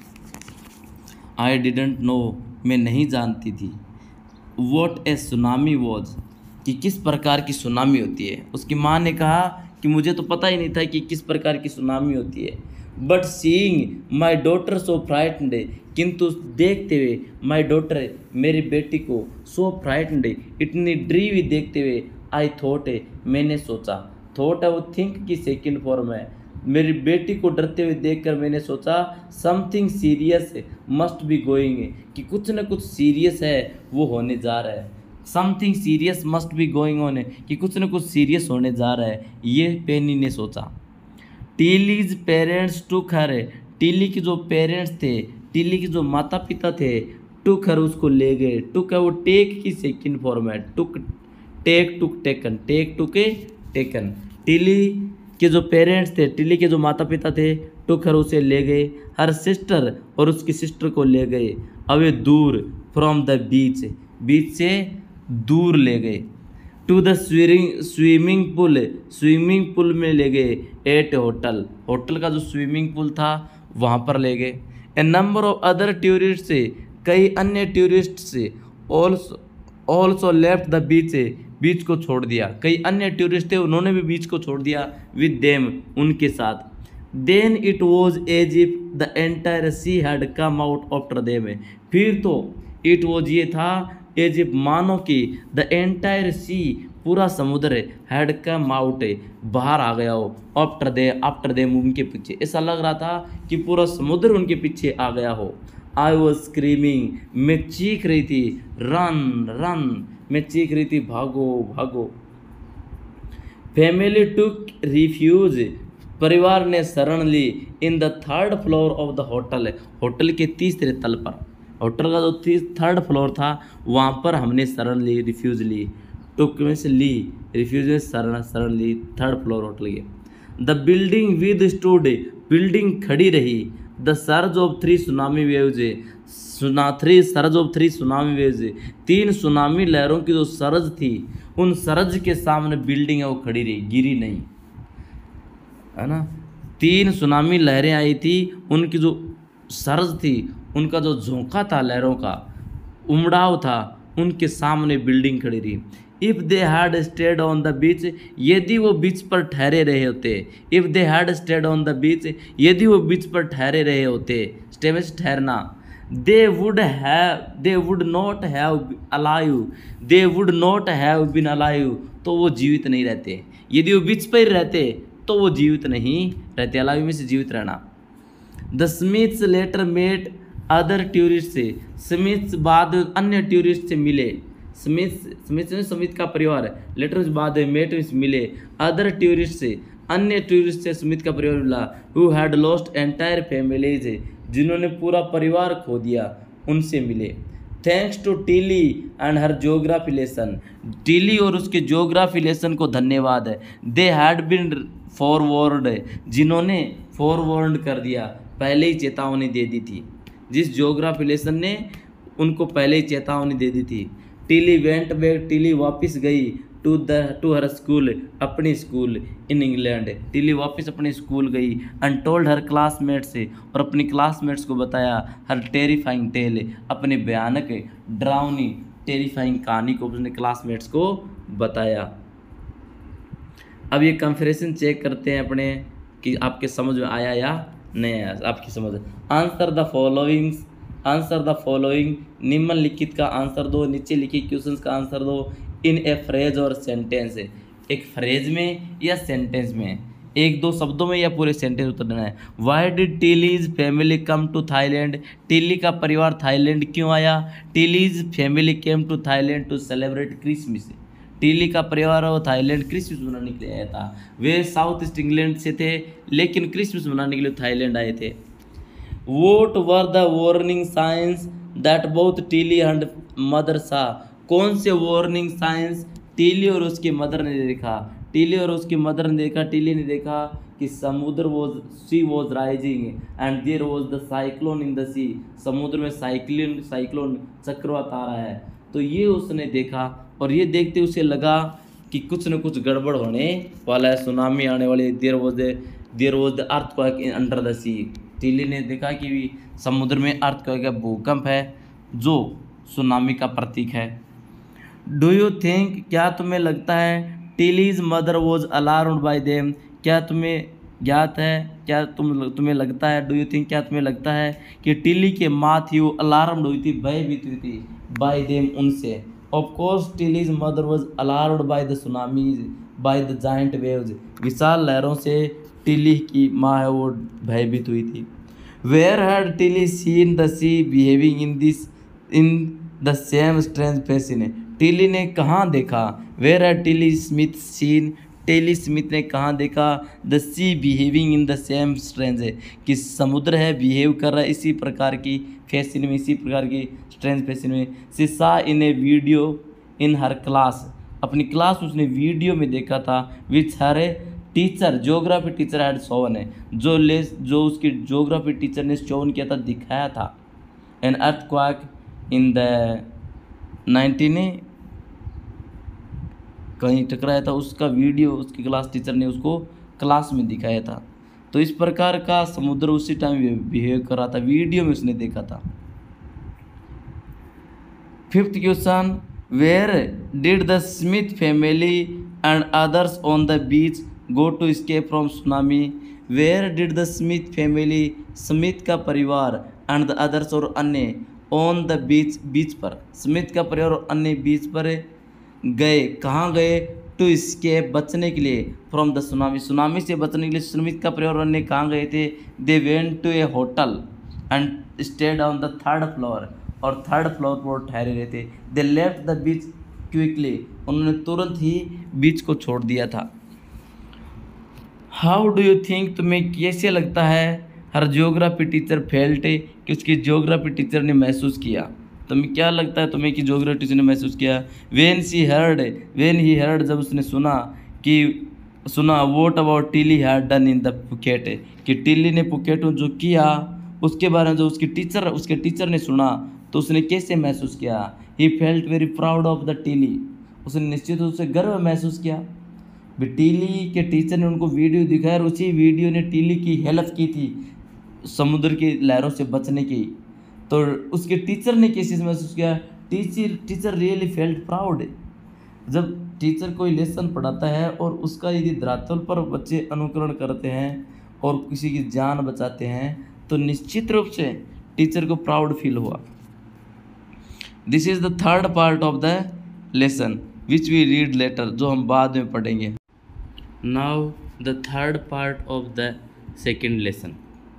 आई डिडेंट नो, मैं नहीं जानती थी, वॉट ए सुनामी वॉज, कि किस प्रकार की सुनामी होती है। उसकी माँ ने कहा कि मुझे तो पता ही नहीं था कि किस प्रकार की सुनामी होती है। But seeing my daughter so frightened, किंतु देखते हुए माई डॉटर, मेरी बेटी को, सो फ्राइटनड, इतनी डरी हुई देखते हुए, आई थॉट, मैंने सोचा, थॉट है वो थिंक की सेकंड फॉर्म है, मेरी बेटी को डरते हुए देखकर मैंने सोचा, something serious must be going, कि कुछ न कुछ सीरियस है वो होने जा रहा है, something serious must be going on, कि कुछ न कुछ सीरियस होने जा रहा है, ये पेनी ने सोचा। टिलीज पेरेंट्स टुक हर, टिली के जो पेरेंट्स थे, टिली के जो माता पिता थे, टुक हर, उसको ले गए। टुक है वो टेक की सेकंड फॉर्म है, took, take, took, taken, take, took, taken. Tilly के जो पेरेंट्स थे, टिली के जो माता पिता थे, टुक हर, उसे ले गए। हर सिस्टर, और उसकी सिस्टर को ले गए, अवे दूर, फ्रॉम द बीच, बीच से दूर ले गए। To the swimming swimming pool, swimming pool में ले गए। एट होटल, होटल का जो स्विमिंग पूल था वहाँ पर ले गए। A number of other tourist से, कई अन्य टूरिस्ट से, also also left the beach, beach को छोड़ दिया। कई अन्य टूरिस्ट थे उन्होंने भी बीच को छोड़ दिया, विद देम, उनके साथ। Then it was as if the entire sea had come out after them, फिर तो इट वॉज, ये था, एज इफ मानो कि द एंटायर सी पूरा समुद्र हैड कम आउट बाहर आ गया हो आफ्टर दे आफ्टर दे उनके पीछे। ऐसा लग रहा था कि पूरा समुद्र उनके पीछे आ गया हो। आई वॉज स्क्रीमिंग, मैं चीख रही थी, रन रन, मैं चीख रही थी भागो भागो। फैमिली टुक रिफ्यूज, परिवार ने शरण ली in the third floor of the hotel, hotel के तीसरे तल पर। होटल का जो थर्ड फ्लोर था वहाँ पर हमने शरण ली, रिफ्यूज ली। टुक में से ली, रिफ्यूज में शरण शरण ली, थर्ड फ्लोर होटल के। The building withstood, building खड़ी रही। The surge of three tsunami waves, सुना three surge of three tsunami waves, तीन सुनामी लहरों की जो सरज थी उन सरज के सामने बिल्डिंग है वो खड़ी रही, गिरी नहीं, है ना। तीन सुनामी लहरें आई थी, उनकी जो सरज थी, उनका जो झोंका था लहरों का, उमड़ाव था, उनके सामने बिल्डिंग खड़ी रही। If they had stayed on the beach, यदि वो बीच पर ठहरे रहे होते। If they had stayed on the beach, यदि वो बीच पर ठहरे रहे होते, स्टे में ठहरना। They would have they would not have alive, they would not have been alive, तो वो जीवित नहीं रहते। यदि वो बीच पर ही रहते तो वो जीवित नहीं रहते। अलाइव में से जीवित रहना। The Smiths later met other tourist से, स्मिथ्स बाद अन्य टूरिस्ट से मिले। स्मिथ स्मिथ स्मिथ का परिवार है, लेटर बाद मेट से मिले। अदर टूरिस्ट से, अन्य टूरिस्ट से स्मिथ का परिवार मिला। Who had lost entire families, जिन्होंने पूरा परिवार खो दिया, उनसे मिले। Thanks to Tilly and her geography lesson, Tilly और उसके ज्योग्राफी लेसन को धन्यवाद है। दे हैड बिन फॉरवर्ड, जिन्होंने फॉरवर्ड कर दिया, पहले ही चेतावनी दे दी थी। जिस ज्योग्राफी लेसन ने उनको पहले ही चेतावनी दे दी थी। टीली वेंट बैक, टीली वापस गई to the to her school, अपनी स्कूल इन इंग्लैंड। टीली वापस अपने स्कूल गई। एंड टोल्ड हर क्लासमेट से, और अपनी क्लासमेट्स को बताया। हर टेरिफाइंग टेल, अपने भयानक डरावनी टेरिफाइंग कहानी को उसने क्लासमेट्स को बताया। अब ये कंफरेंस चेक करते हैं अपने कि आपके समझ में आया या नहीं आया। आपकी समझ, answer the following, answer the following, निम्नलिखित का आंसर दो, नीचे लिखी क्वेश्चंस का आंसर दो। इन ए फ्रेज और सेंटेंस, एक फ्रेज में या सेंटेंस में, एक दो शब्दों में या पूरे सेंटेंस उत्तर देना है। Why did Tilly's family come to Thailand, Tilly का परिवार थाईलैंड क्यों आया। Tilly's family came to Thailand to celebrate Christmas, Tilly का परिवार वो थाईलैंड क्रिसमस मनाने के लिए आया था। वे साउथ ईस्ट इंग्लैंड से थे लेकिन क्रिसमस मनाने के लिए थाईलैंड आए थे। What were the warning signs that both Tilly and mother saw, कौन से वार्निंग साइंस टीली और उसकी मदर ने देखा। टीली और उसकी मदर ने देखा, टीली ने देखा कि समुद्र was sea was rising and there was the cyclone in the sea, समुद्र में साइक्लोन साइक्लोन चक्रवात आ रहा है। तो ये उसने देखा और ये देखते उसे लगा कि कुछ न कुछ गड़बड़ होने वाला है, सुनामी आने वाली है। There was there was the earthquake in under the sea, Tilly ने देखा कि समुद्र में अर्थक्वेक, भूकंप है जो सुनामी का प्रतीक है। डू यू थिंक, क्या तुम्हें लगता है, Tilly's mother was alarmed by them, क्या तुम्हें ज्ञात है, क्या तुम तुम्हें लगता है, डू यू थिंक, क्या तुम्हें लगता है कि टीली के माँ थी वो अलार्म्ड हुई थी, भयभीत हुई थी, बाय देम उनसे। Of course Tilly's mother was alarmed by the tsunamis by the giant waves, विशाल लहरों से टीली की माँ है वो भयभीत हुई थी। Where had Tilly seen the sea behaving in this in the same strange fashion, Tilly ने कहाँ देखा। Where had Tilly Smith seen, Tilly Smith ने कहाँ देखा the sea behaving in the same strange, कि समुद्र है बिहेव कर रहा है इसी प्रकार की फैशन में, इसी प्रकार की स्ट्रेंज फैशन में। She saw in a video in her class, अपनी क्लास उसने वीडियो में देखा था। Which her teacher geography teacher had shown है, जो ले जो उसकी ज्योग्राफी टीचर ने शोवन किया था, दिखाया था। An earthquake in the nineteen कहीं टकराया था, उसका वीडियो उसकी क्लास टीचर ने उसको क्लास में दिखाया था। तो इस प्रकार का समुद्र उसी टाइम बिहेव कर रहा था, वीडियो में उसने देखा था। Fifth question, where did the Smith family and others on the beach go to escape from tsunami. Where did the Smith family, Smith का परिवार, एंड द अदर्स और अन्य, ऑन द बीच, बीच पर। स्मिथ का परिवार और अन्य बीच पर गए। कहाँ गए? टू escape, बचने के लिए, फ्रॉम द सुनामी, सुनामी से बचने के लिए स्मिथ का परिवार और अन्य कहाँ गए थे? They went to a hotel and stayed on the third floor, और थर्ड फ्लोर पर ठहरे रहे थे। They left the beach quickly, उन्होंने तुरंत ही बीच को छोड़ दिया था। हाउ डू यू थिंक, तुम्हें कैसे लगता है? हर ज्योग्राफी टीचर फेल्ट, कि उसकी ज्योग्राफी टीचर ने महसूस किया। तुम्हें क्या लगता है तुम्हें कि ज्योग्राफी टीचर ने महसूस किया? When she heard, when he heard, जब उसने सुना कि सुना what about Tilly had done in the Phuket, कि टिली ने पुकेट में जो किया उसके बारे में जो उसकी टीचर उसके टीचर ने सुना तो उसने कैसे महसूस किया? He felt very proud of the Tilly, उसने निश्चित रूप से गर्व महसूस किया। टिली के टीचर ने उनको वीडियो दिखाया और उसी वीडियो ने टिली की हेल्प की थी समुद्र की लहरों से बचने की। तो उसके टीचर ने किस चीज़ महसूस किया? Teacher teacher really felt proud. जब टीचर कोई लेसन पढ़ाता है और उसका यदि धरातल पर बच्चे अनुकरण करते हैं और किसी की जान बचाते हैं तो निश्चित रूप से टीचर को प्राउड फील हुआ। This is the third part of the lesson which we read later, जो हम बाद में पढ़ेंगे। Now the third part of the second lesson.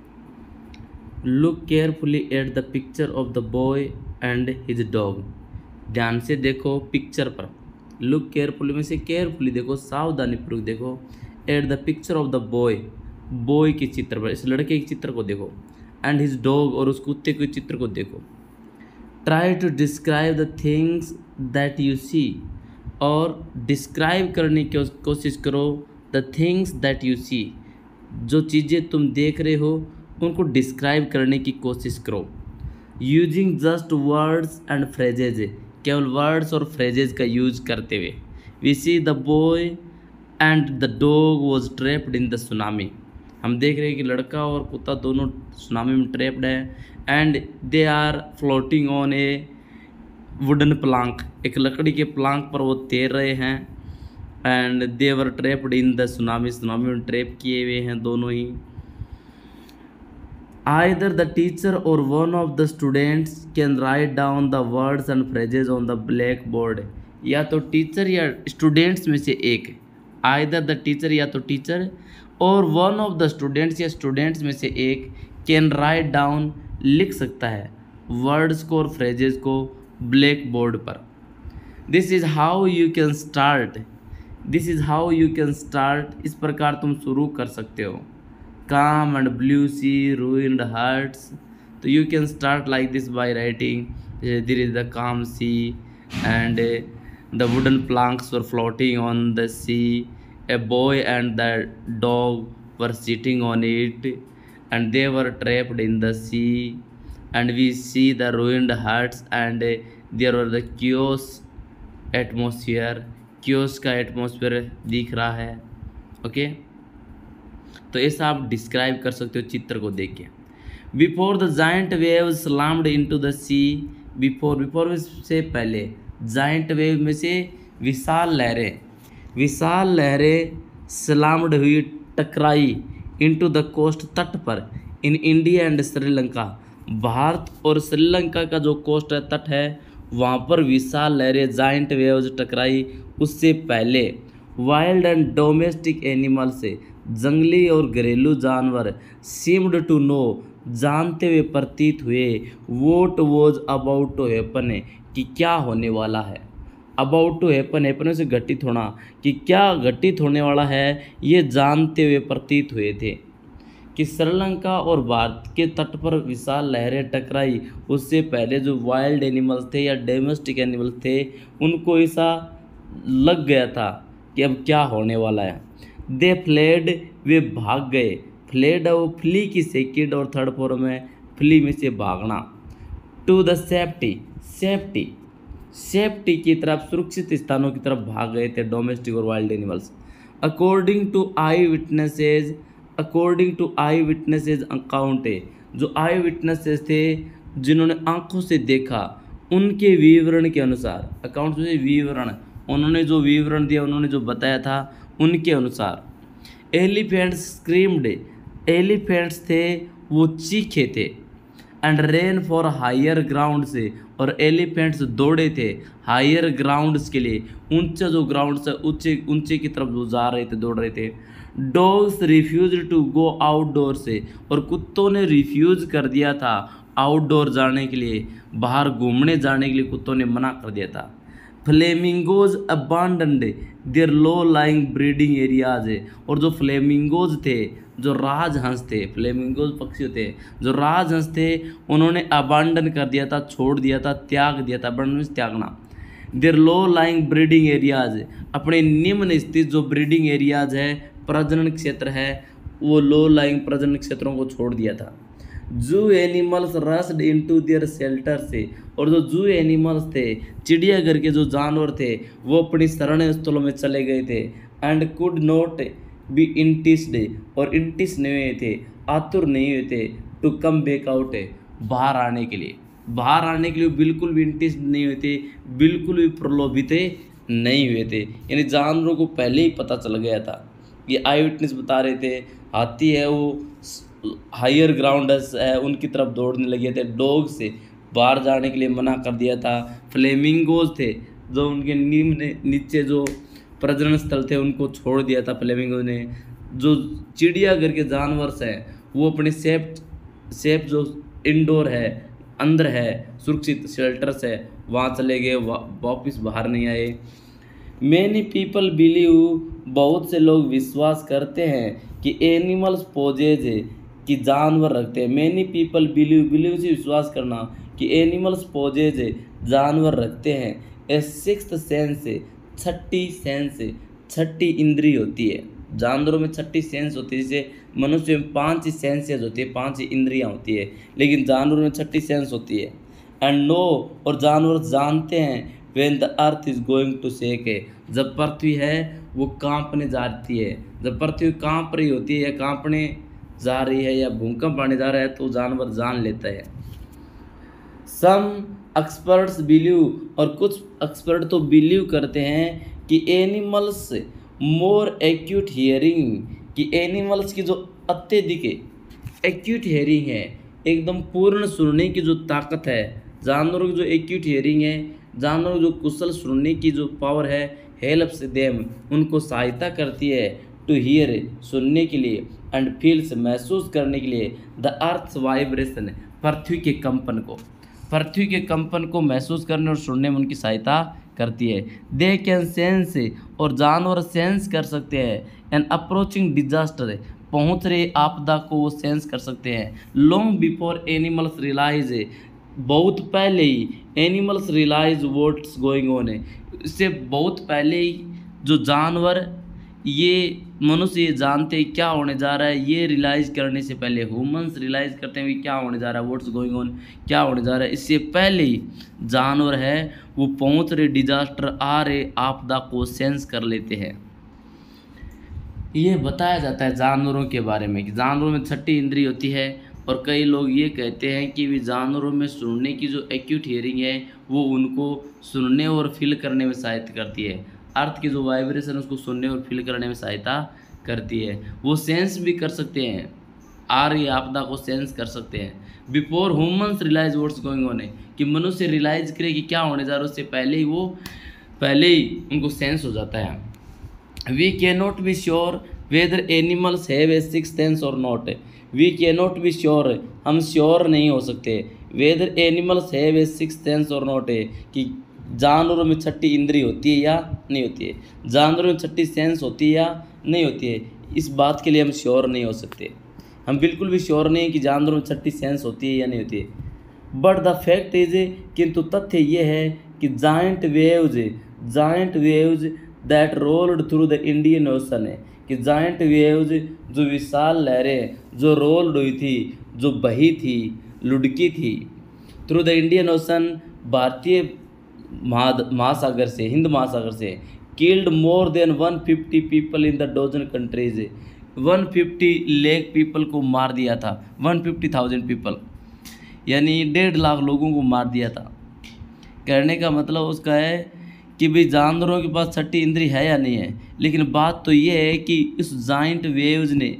Look carefully at the picture of the boy and his dog, ध्यान से देखो पिक्चर पर। लुक केयरफुली में से केयरफुली देखो, सावधानीपूर्वक देखो। At the picture of the boy, boy के चित्र पर, इस लड़के के चित्र को देखो। एंड हिज डॉग, और उस कुत्ते के चित्र को देखो। Try to describe the things that you see, और डिस्क्राइब करने की कोशिश करो the things that you see, जो चीज़ें तुम देख रहे हो उनको डिस्क्राइब करने की कोशिश करो। Using just words and phrases, केवल वर्ड्स और फ्रेजेज का यूज करते हुए। We see the boy and the dog was trapped in the tsunami, हम देख रहे हैं कि लड़का और कुत्ता दोनों सुनामी में ट्रैप्ड है। And they are floating on a wooden plank, एक लकड़ी के प्लांक पर वो तैर रहे हैं। And they were trapped in the tsunami, tsunami में ट्रैप किए हुए हैं दोनों ही। Either the teacher or one of the students can write down the words and phrases on the blackboard, या तो टीचर या स्टूडेंट्स में से एक, either the teacher या तो टीचर और one of the students या स्टूडेंट्स में से एक can write down, लिख सकता है वर्ड्स को और फ्रेजेस को ब्लैक बोर्ड पर। This is how you can start, this is how you can start, इस प्रकार तुम शुरू कर सकते हो। calm and blue sea, ruined hearts, so you can start like this by writing uh, there is the calm sea and uh, the wooden planks were floating on the sea, a boy and the dog were sitting on it and they were trapped in the sea, and we see the ruined hearts and uh, there were the chaos atmosphere, chaos का atmosphere दिख रहा है। Okay okay? तो ऐसा आप डिस्क्राइब कर सकते हो चित्र को देख के। Before the giant wave slammed into the sea, before before से पहले, जाइंट वेव में से विशाल लहरें, विशाल लहरें स्लाम्ड हुई, टकराई, इनटू द कोस्ट, तट पर, in India and Sri Lanka, Bharat और श्रीलंका का जो कोस्ट है, तट है, वहाँ पर विशाल लहरें जाइंट वेव्स टकराई। उससे पहले वाइल्ड एंड डोमेस्टिक एनिमल से, जंगली और घरेलू जानवर, सीम्ड टू नो, जानते हुए प्रतीत हुए, what was about to happen, कि क्या होने वाला है। अबाउट टू हैपन, हैपन से घटित होना, कि क्या घटित होने वाला है ये जानते हुए प्रतीत हुए थे। कि श्रीलंका और भारत के तट पर विशाल लहरें टकराई, उससे पहले जो वाइल्ड एनिमल्स थे या डोमेस्टिक एनिमल्स थे उनको ऐसा लग गया था कि अब क्या होने वाला है। दे फ्लेड, वे भाग गए। फ्लेड वो फ्ली की सेकेंड और थर्ड फॉर्म है, फ्ली में से भागना। To the safety, safety safety की तरफ, सुरक्षित स्थानों की तरफ भाग गए थे डोमेस्टिक और wild animals. According to eyewitnesses, according to eyewitnesses account है, जो आई विटनेसेस थे जिन्होंने आंखों से देखा, उनके विवरण के अनुसार, अकाउंट से विवरण, उन्होंने जो विवरण दिया, उन्होंने जो बताया था उनके अनुसार। एलिफेंट्स स्क्रीम्ड, एलिफेंट्स थे वो चीखे थे। And ran for higher ground से, और एलिफेंट्स दौड़े थे हायर ग्राउंड्स के लिए, ऊंचे जो ग्राउंड है ऊंचे ऊंचे की तरफ जो जा रहे थे, दौड़ रहे थे। Dogs refuse to go outdoor से, और कुत्तों ने रिफ्यूज कर दिया था आउटडोर जाने के लिए, बाहर घूमने जाने के लिए कुत्तों ने मना कर दिया था। Flamingos abandoned their low lying breeding areas है, और जो फ्लेमिंगोज थे, जो राजहंस थे, फ्लेमिंगोज पक्षी थे, जो राजहंस थे, उन्होंने अबांडन कर दिया था, छोड़ दिया था, त्याग दिया था। अबांडन मीन्स त्यागना। Their low lying breeding areas, अपने निम्न स्थित जो ब्रीडिंग एरियाज है, प्रजनन क्षेत्र है, वो लो लाइंग प्रजनन क्षेत्रों को छोड़ दिया था। Zoo animals rushed into their shelter से, और जो जू एनिमल्स थे, चिड़ियाघर के जो जानवर थे, वो अपनी शरण स्थलों में चले गए थे। And could not be enticed, और इंटिस नहीं हुए थे, आतुर नहीं हुए थे, टू कम बैक आउट, बाहर आने के लिए, बाहर आने के लिए बिल्कुल भी इंटिस्ड नहीं हुए थे, बिल्कुल भी प्रलोभित नहीं हुए थे। यानी जानवरों को पहले ही पता चल गया था। ये आई विटनेस बता रहे थे, हाथी है वो हायर ग्राउंड है उनकी तरफ दौड़ने लगे थे, डॉग से बाहर जाने के लिए मना कर दिया था। फ्लेमिंगोज थे, जो उनके निम्न नीचे जो प्रजनन स्थल थे, उनको छोड़ दिया था फ्लेमिंगो ने। जो चिड़ियाघर के जानवर हैं, वो अपने सेफ सेफ जो इंडोर है, अंदर है, सुरक्षित शेल्टर्स है, वहाँ चले गए, वापस बाहर नहीं आए। मैनी पीपल बिलीव, बहुत से लोग विश्वास करते हैं कि एनिमल्स पोजेज है, कि जानवर रखते हैं। मैनी पीपल बिलीव, बिलीव से विश्वास करना, कि एनिमल्स पोजेज है, जानवर रखते हैं। ए सिक्स्थ सेंस, छठी सेंस, छठी इंद्री होती है। जानवरों में छठी सेंस होती है, जैसे मनुष्य में पांच सेंसेज होती है, पांच इंद्रियां होती है, लेकिन जानवरों में छठी सेंस होती है। एंड नो, और जानवर जानते हैं, when the earth is going to shake है, जब पृथ्वी है वो कांपने जाती है, जब पृथ्वी कांप रही होती है या कांपने जा रही है या भूकंप आने जा रहा है, तो जानवर जान लेता है। सम एक्सपर्ट्स बिलीव, और कुछ एक्सपर्ट तो बिलीव करते हैं कि एनिमल्स मोर एक्यूट हियरिंग, कि एनिमल्स की जो अत्यधिक एक्यूट हियरिंग है, एकदम पूर्ण सुनने की जो ताकत है, जानवरों की जो एक्यूट हियरिंग है, जानवरों की जो कुशल सुनने की जो पावर है, हेल्प्स देम, उनको सहायता करती है, टू हियर, सुनने के लिए, एंड फील्स, महसूस करने के लिए, द अर्थ वाइब्रेशन, पृथ्वी के कंपन को, पृथ्वी के कंपन को महसूस करने और सुनने में उनकी सहायता करती है। दे कैन सेंस, और जानवर सेंस कर सकते हैं, एन अप्रोचिंग डिजास्टर, पहुंच रही आपदा को वो सेंस कर सकते हैं। लॉन्ग बिफोर एनिमल्स रियलाइज, बहुत पहले ही animals realise what's going on है, इससे बहुत पहले ही जो जानवर, ये मनुष्य ये जानते हैं क्या होने जा रहा है, ये रियलाइज़ करने से पहले, ह्यूमंस रियलाइज़ करते हैं कि क्या होने जा रहा है, व्हाट्स गोइंग ऑन, क्या होने जा रहा है, इससे पहले ही जानवर है वो पहुंच रहे डिजास्टर, आ रहे आपदा को सेंस कर लेते हैं। ये बताया जाता है जानवरों के बारे में कि जानवरों में छठी इंद्री होती है, और कई लोग ये कहते हैं कि भी जानवरों में सुनने की जो एक्यूट हियरिंग है, वो उनको सुनने और फील करने में सहायता करती है। अर्थ की जो वाइब्रेशन उसको सुनने और फील करने में सहायता करती है। वो सेंस भी कर सकते हैं, आ रही आपदा को सेंस कर सकते हैं। Before humans realise what's going on है, कि मनुष्य रियलाइज करे कि क्या होने जा रहा है, उससे पहले ही वो पहले ही उनको सेंस हो जाता है। We can not be sure whether animals have a sixth sense और not, we can not be sure, हम श्योर नहीं हो सकते, whether animals have a sixth sense और नॉट है, कि जानवरों में छठी इंद्री होती है या नहीं होती है, जानवरों में छठी सेंस होती है या नहीं होती है, इस बात के लिए हम श्योर नहीं हो सकते। हम बिल्कुल भी श्योर नहीं कि जानवरों में छठी सेंस होती है या नहीं होती है। बट द फैक्ट इज, किंतु तथ्य ये है कि giant waves giant waves that rolled through the Indian Ocean है, कि जाइंट वेव्स जो विशाल लहरें जो रोल्ड हुई थी, जो बही थी, लुढ़की थी, थ्रू द इंडियन ओशन, भारतीय महासागर से, हिंद महासागर से, killed more than one fifty people in the dozen countries, one fifty लेख पीपल को मार दिया था, वन फिफ्टी थाउजेंड पीपल, यानी डेढ़ लाख लोगों को मार दिया था। कहने का मतलब उसका है कि भाई जानवरों के पास छठी इंद्री है या नहीं है, लेकिन बात तो ये है कि इस जाइंट वेव्स ने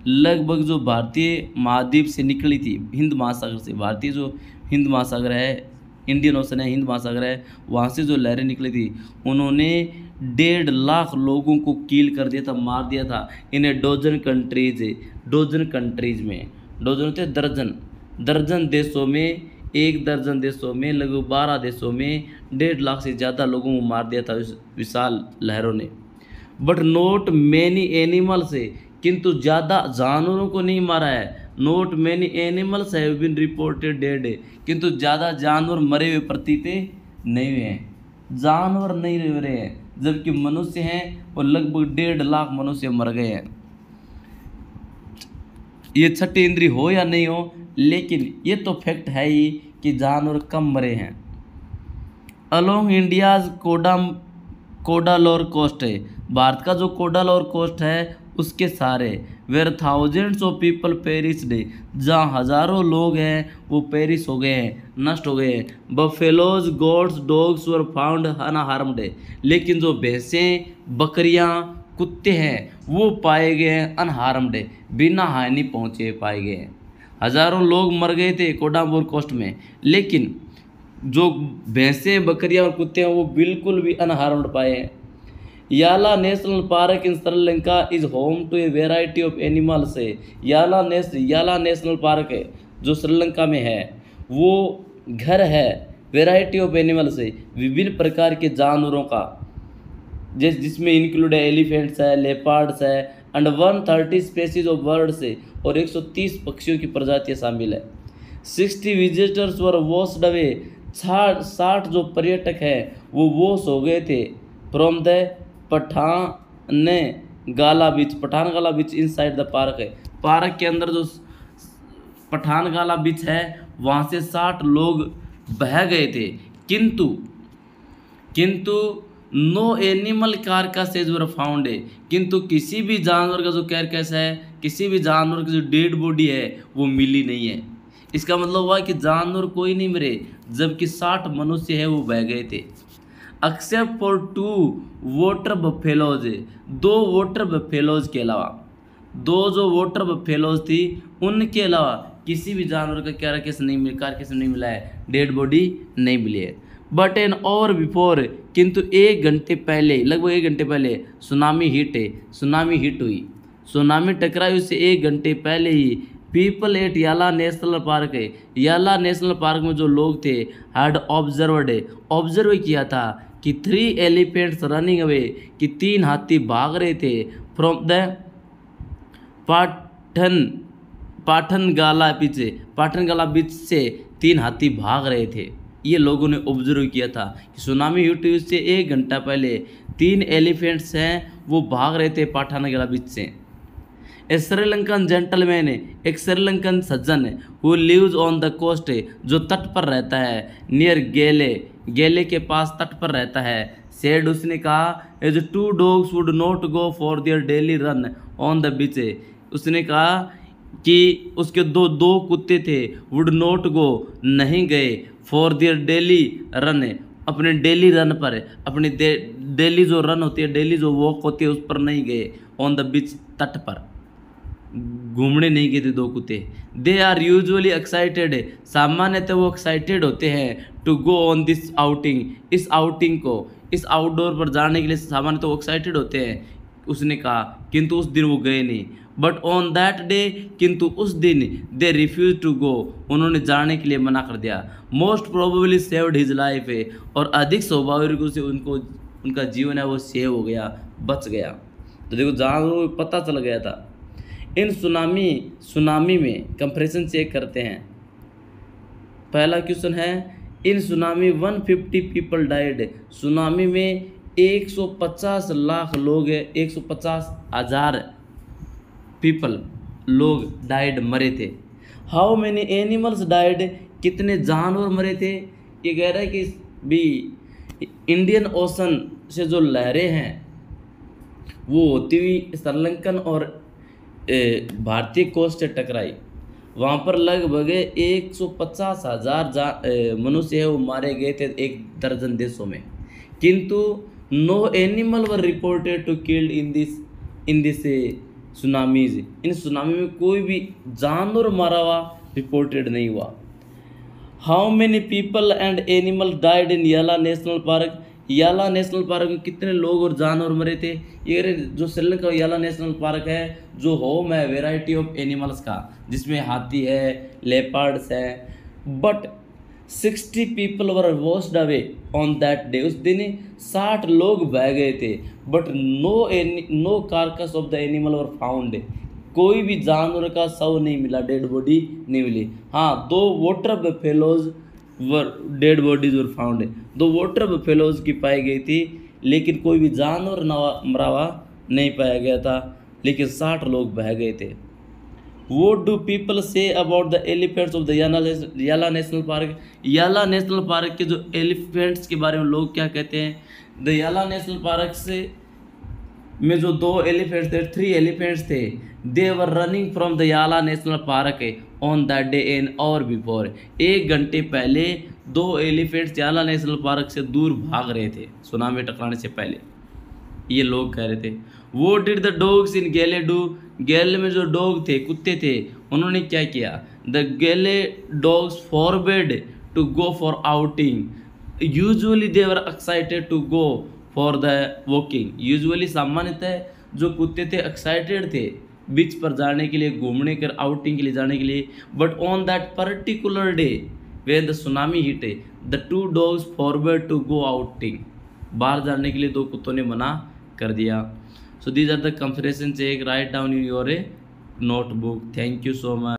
लगभग जो भारतीय महाद्वीप से निकली थी, हिंद महासागर से, भारतीय जो हिंद महासागर है, इंडियन ओशन है, हिंद महासागर है, वहाँ से जो लहरें निकली थी उन्होंने डेढ़ लाख लोगों को कील कर दिया था, मार दिया था। इन्हें डोजन कंट्रीज डोजन कंट्रीज में, डोजन होते दर्जन दर्जन देशों में, एक दर्जन देशों में, लगभग बारह देशों में डेढ़ लाख से ज़्यादा लोगों को मार दिया था इस विशाल लहरों ने। बट नोट मैनी एनिमल्स है, किंतु ज़्यादा जानवरों को नहीं मारा है। Not many animals have been reported dead, किंतु ज़्यादा जानवर मरे हुए प्रतीत नहीं हुए हैं, जानवर नहीं रह रहे हैं, जबकि मनुष्य हैं और लगभग डेढ़ लाख मनुष्य मर गए हैं। ये छठी इंद्री हो या नहीं हो, लेकिन ये तो फैक्ट है ही कि जानवर कम मरे हैं। अलोंग इंडियाज कोडाम कोडालोर कोस्ट है, भारत का जो कोडालोर कोस्ट है उसके सारे, where thousands of people perished, जहाँ हजारों लोग हैं वो पेरिस हो गए हैं, नष्ट हो गए हैं। Buffaloes goats dogs were found unharmed, लेकिन जो भैंसें बकरियाँ कुत्ते हैं वो पाए गए हैं अनहार्म्ड, बिना हानि पहुँचे पाए गए हैं। हजारों लोग मर गए थे कोडालोर कोस्ट में, लेकिन जो भैंसें बकरियां और कुत्ते हैं वो बिल्कुल भी अनहार्म्ड पाए हैं। Yala national park in Sri Lanka is home to a variety of animals है। याला नेश याला नेशनल पार्क है जो श्रीलंका में है, वो घर है वेराइटी ऑफ एनिमल्स है, विभिन्न प्रकार के जानवरों का, जिस जिसमें इंक्लूड है एलिफेंट्स है, लेपर्ड्स है, and one thirty species of birds है, और एक सौ तीस पक्षियों की प्रजातियाँ शामिल है। Sixty visitors were washed away, साठ जो पर्यटक हैं वो वॉश हो गए थे from the Patanangala beach, Patanangala beach inside the park है, पार्क के अंदर जो पठान गाला बीच है वहाँ से साठ लोग बह गए थे। किंतु किंतु no animal carcasses were found है, किंतु किसी भी जानवर का जो कैरकस है, किसी भी जानवर की जो डेड बॉडी है वो मिली नहीं है। इसका मतलब हुआ कि जानवर कोई नहीं मरे, जबकि साठ मनुष्य है वो बह गए थे। Except for two water buffaloes, दो वोटर बफेलोज के अलावा, दो जो वोटर बफेलोज थी उनके अलावा किसी भी जानवर का कैरकस नहीं मिला, कारकस नहीं मिला है, डेड बॉडी नहीं मिली है। बट एन आवर बिफोर, किंतु एक घंटे पहले, लगभग एक घंटे पहले सुनामी हिट है, सुनामी हिट हुई, सुनामी टकराई, उससे एक घंटे पहले ही people at Yala national park है, याला नेशनल पार्क में जो लोग थे हैड ऑब्जर्व्ड, ऑब्जर्व किया था कि थ्री एलिफेंट्स रनिंग अवे, कि तीन हाथी भाग रहे थे फ्रॉम द पाठन पाठन गाला बीच, पाठन गाला बीच से तीन हाथी भाग रहे थे। ये लोगों ने ऑब्जर्व किया था कि सुनामी हुई से एक घंटा पहले तीन एलिफेंट्स हैं वो भाग रहे थे पाठन गाला बीच से। ए श्रीलंकन जेंटलमैन, एक श्रीलंकन सज्जन है, who lives on the coast, जो तट पर रहता है, नियर गेले, गेले के पास तट पर रहता है, सेड, उसने कहा, his two dogs would not go for their daily run on the beach, उसने कहा कि उसके दो दो कुत्ते थे, वुड नॉट गो, नहीं गए, फॉर देयर डेली रन, अपने डेली रन पर, अपनी डेली जो रन होती है, डेली जो वॉक होती है उस पर नहीं गए, ऑन द बीच, तट पर घूमने नहीं गए थे दो कुत्ते। दे आर यूजुअली एक्साइटेड, सामान्यतः वो एक्साइटेड होते हैं to go on this outing, इस आउटिंग को, इस आउटडोर पर जाने के लिए सामान्यतः वो एक्साइटेड होते हैं, उसने कहा, किंतु उस दिन वो गए नहीं। बट ऑन दैट डे, किंतु उस दिन, दे रिफ्यूज टू गो, उन्होंने जाने के लिए मना कर दिया। Most probably saved his life है, और अधिक स्वाभाविक रूप से उनको उनका जीवन है वो सेव हो गया, बच गया। तो देखो जहाँ पता चल गया था। इन सुनामी सुनामी में कंप्रेशन चेक करते हैं। पहला क्वेश्चन है, इन सुनामी एक सौ पचास पीपल डाइड, सुनामी में एक सौ पचास लाख लोग हैं, एक सौ पचास हज़ार पीपल लोग डाइड मरे थे। हाउ मैनी एनिमल्स डाइड, कितने जानवर मरे थे। ये कह रहा है कि भी इंडियन ओशन से जो लहरें हैं वो होती हुई श्रीलंकन और भारतीय कोस्ट से टकराई, वहाँ पर लगभग एक सौ पचास हज़ार मनुष्य है वो मारे गए थे एक दर्जन देशों में, किंतु no animal were reported to killed in this in this tsunamis, in tsunami में कोई भी जानवर मारा हुआ रिपोर्टेड नहीं हुआ। How many people and animal died in Yala national park, Yala national park में कितने लोग और जानवर मरे थे। ये जो श्रीलंका का याला नेशनल पार्क है जो होम है वेराइटी ऑफ एनिमल्स का, जिसमें हाथी है, लेपर्ड्स है, but sixty people were washed away on that day, उस दिन साठ लोग बह गए थे। But no no carcass of the animal were found, कोई भी जानवर का शव नहीं मिला, डेड बॉडी नहीं मिली। हाँ, दो water buffaloes were dead bodies were found, दो वाटर बफेलोज की पाई गई थी, लेकिन कोई भी जानवर मरा हुआ नहीं पाया गया था, लेकिन साठ लोग बह गए थे। What do people say about the elephants of the Yala national park, Yala national park के जो एलिफेंट्स के बारे में लोग क्या कहते हैं। द याला नेशनल पार्क से में जो दो एलिफेंट्स थे, थ्री एलिफेंट्स थे, they were running from the Yala national park on that day an और बिफोर, एक घंटे पहले दो एलिफेंट्स याला नेशनल पार्क से दूर भाग रहे थे सुनामी टकराने से पहले, ये लोग कह रहे थे। वो डिड द डॉग्स इन गैले डू, गैले में जो डॉग थे, कुत्ते थे, उन्होंने क्या किया। The Galle dogs forbade to go for outing, usually they were excited to go for the walking, usually सामान्यतः जो कुत्ते थे एक्साइटेड थे बीच पर जाने के लिए, घूमने कर आउटिंग के लिए जाने के लिए। But on that particular day when the tsunami hit, the two dogs forbade to go outing, बाहर जाने के लिए दो कुत्तों ने मना कर दिया। So these are the comparison check, right down in your notebook. Thank you so much.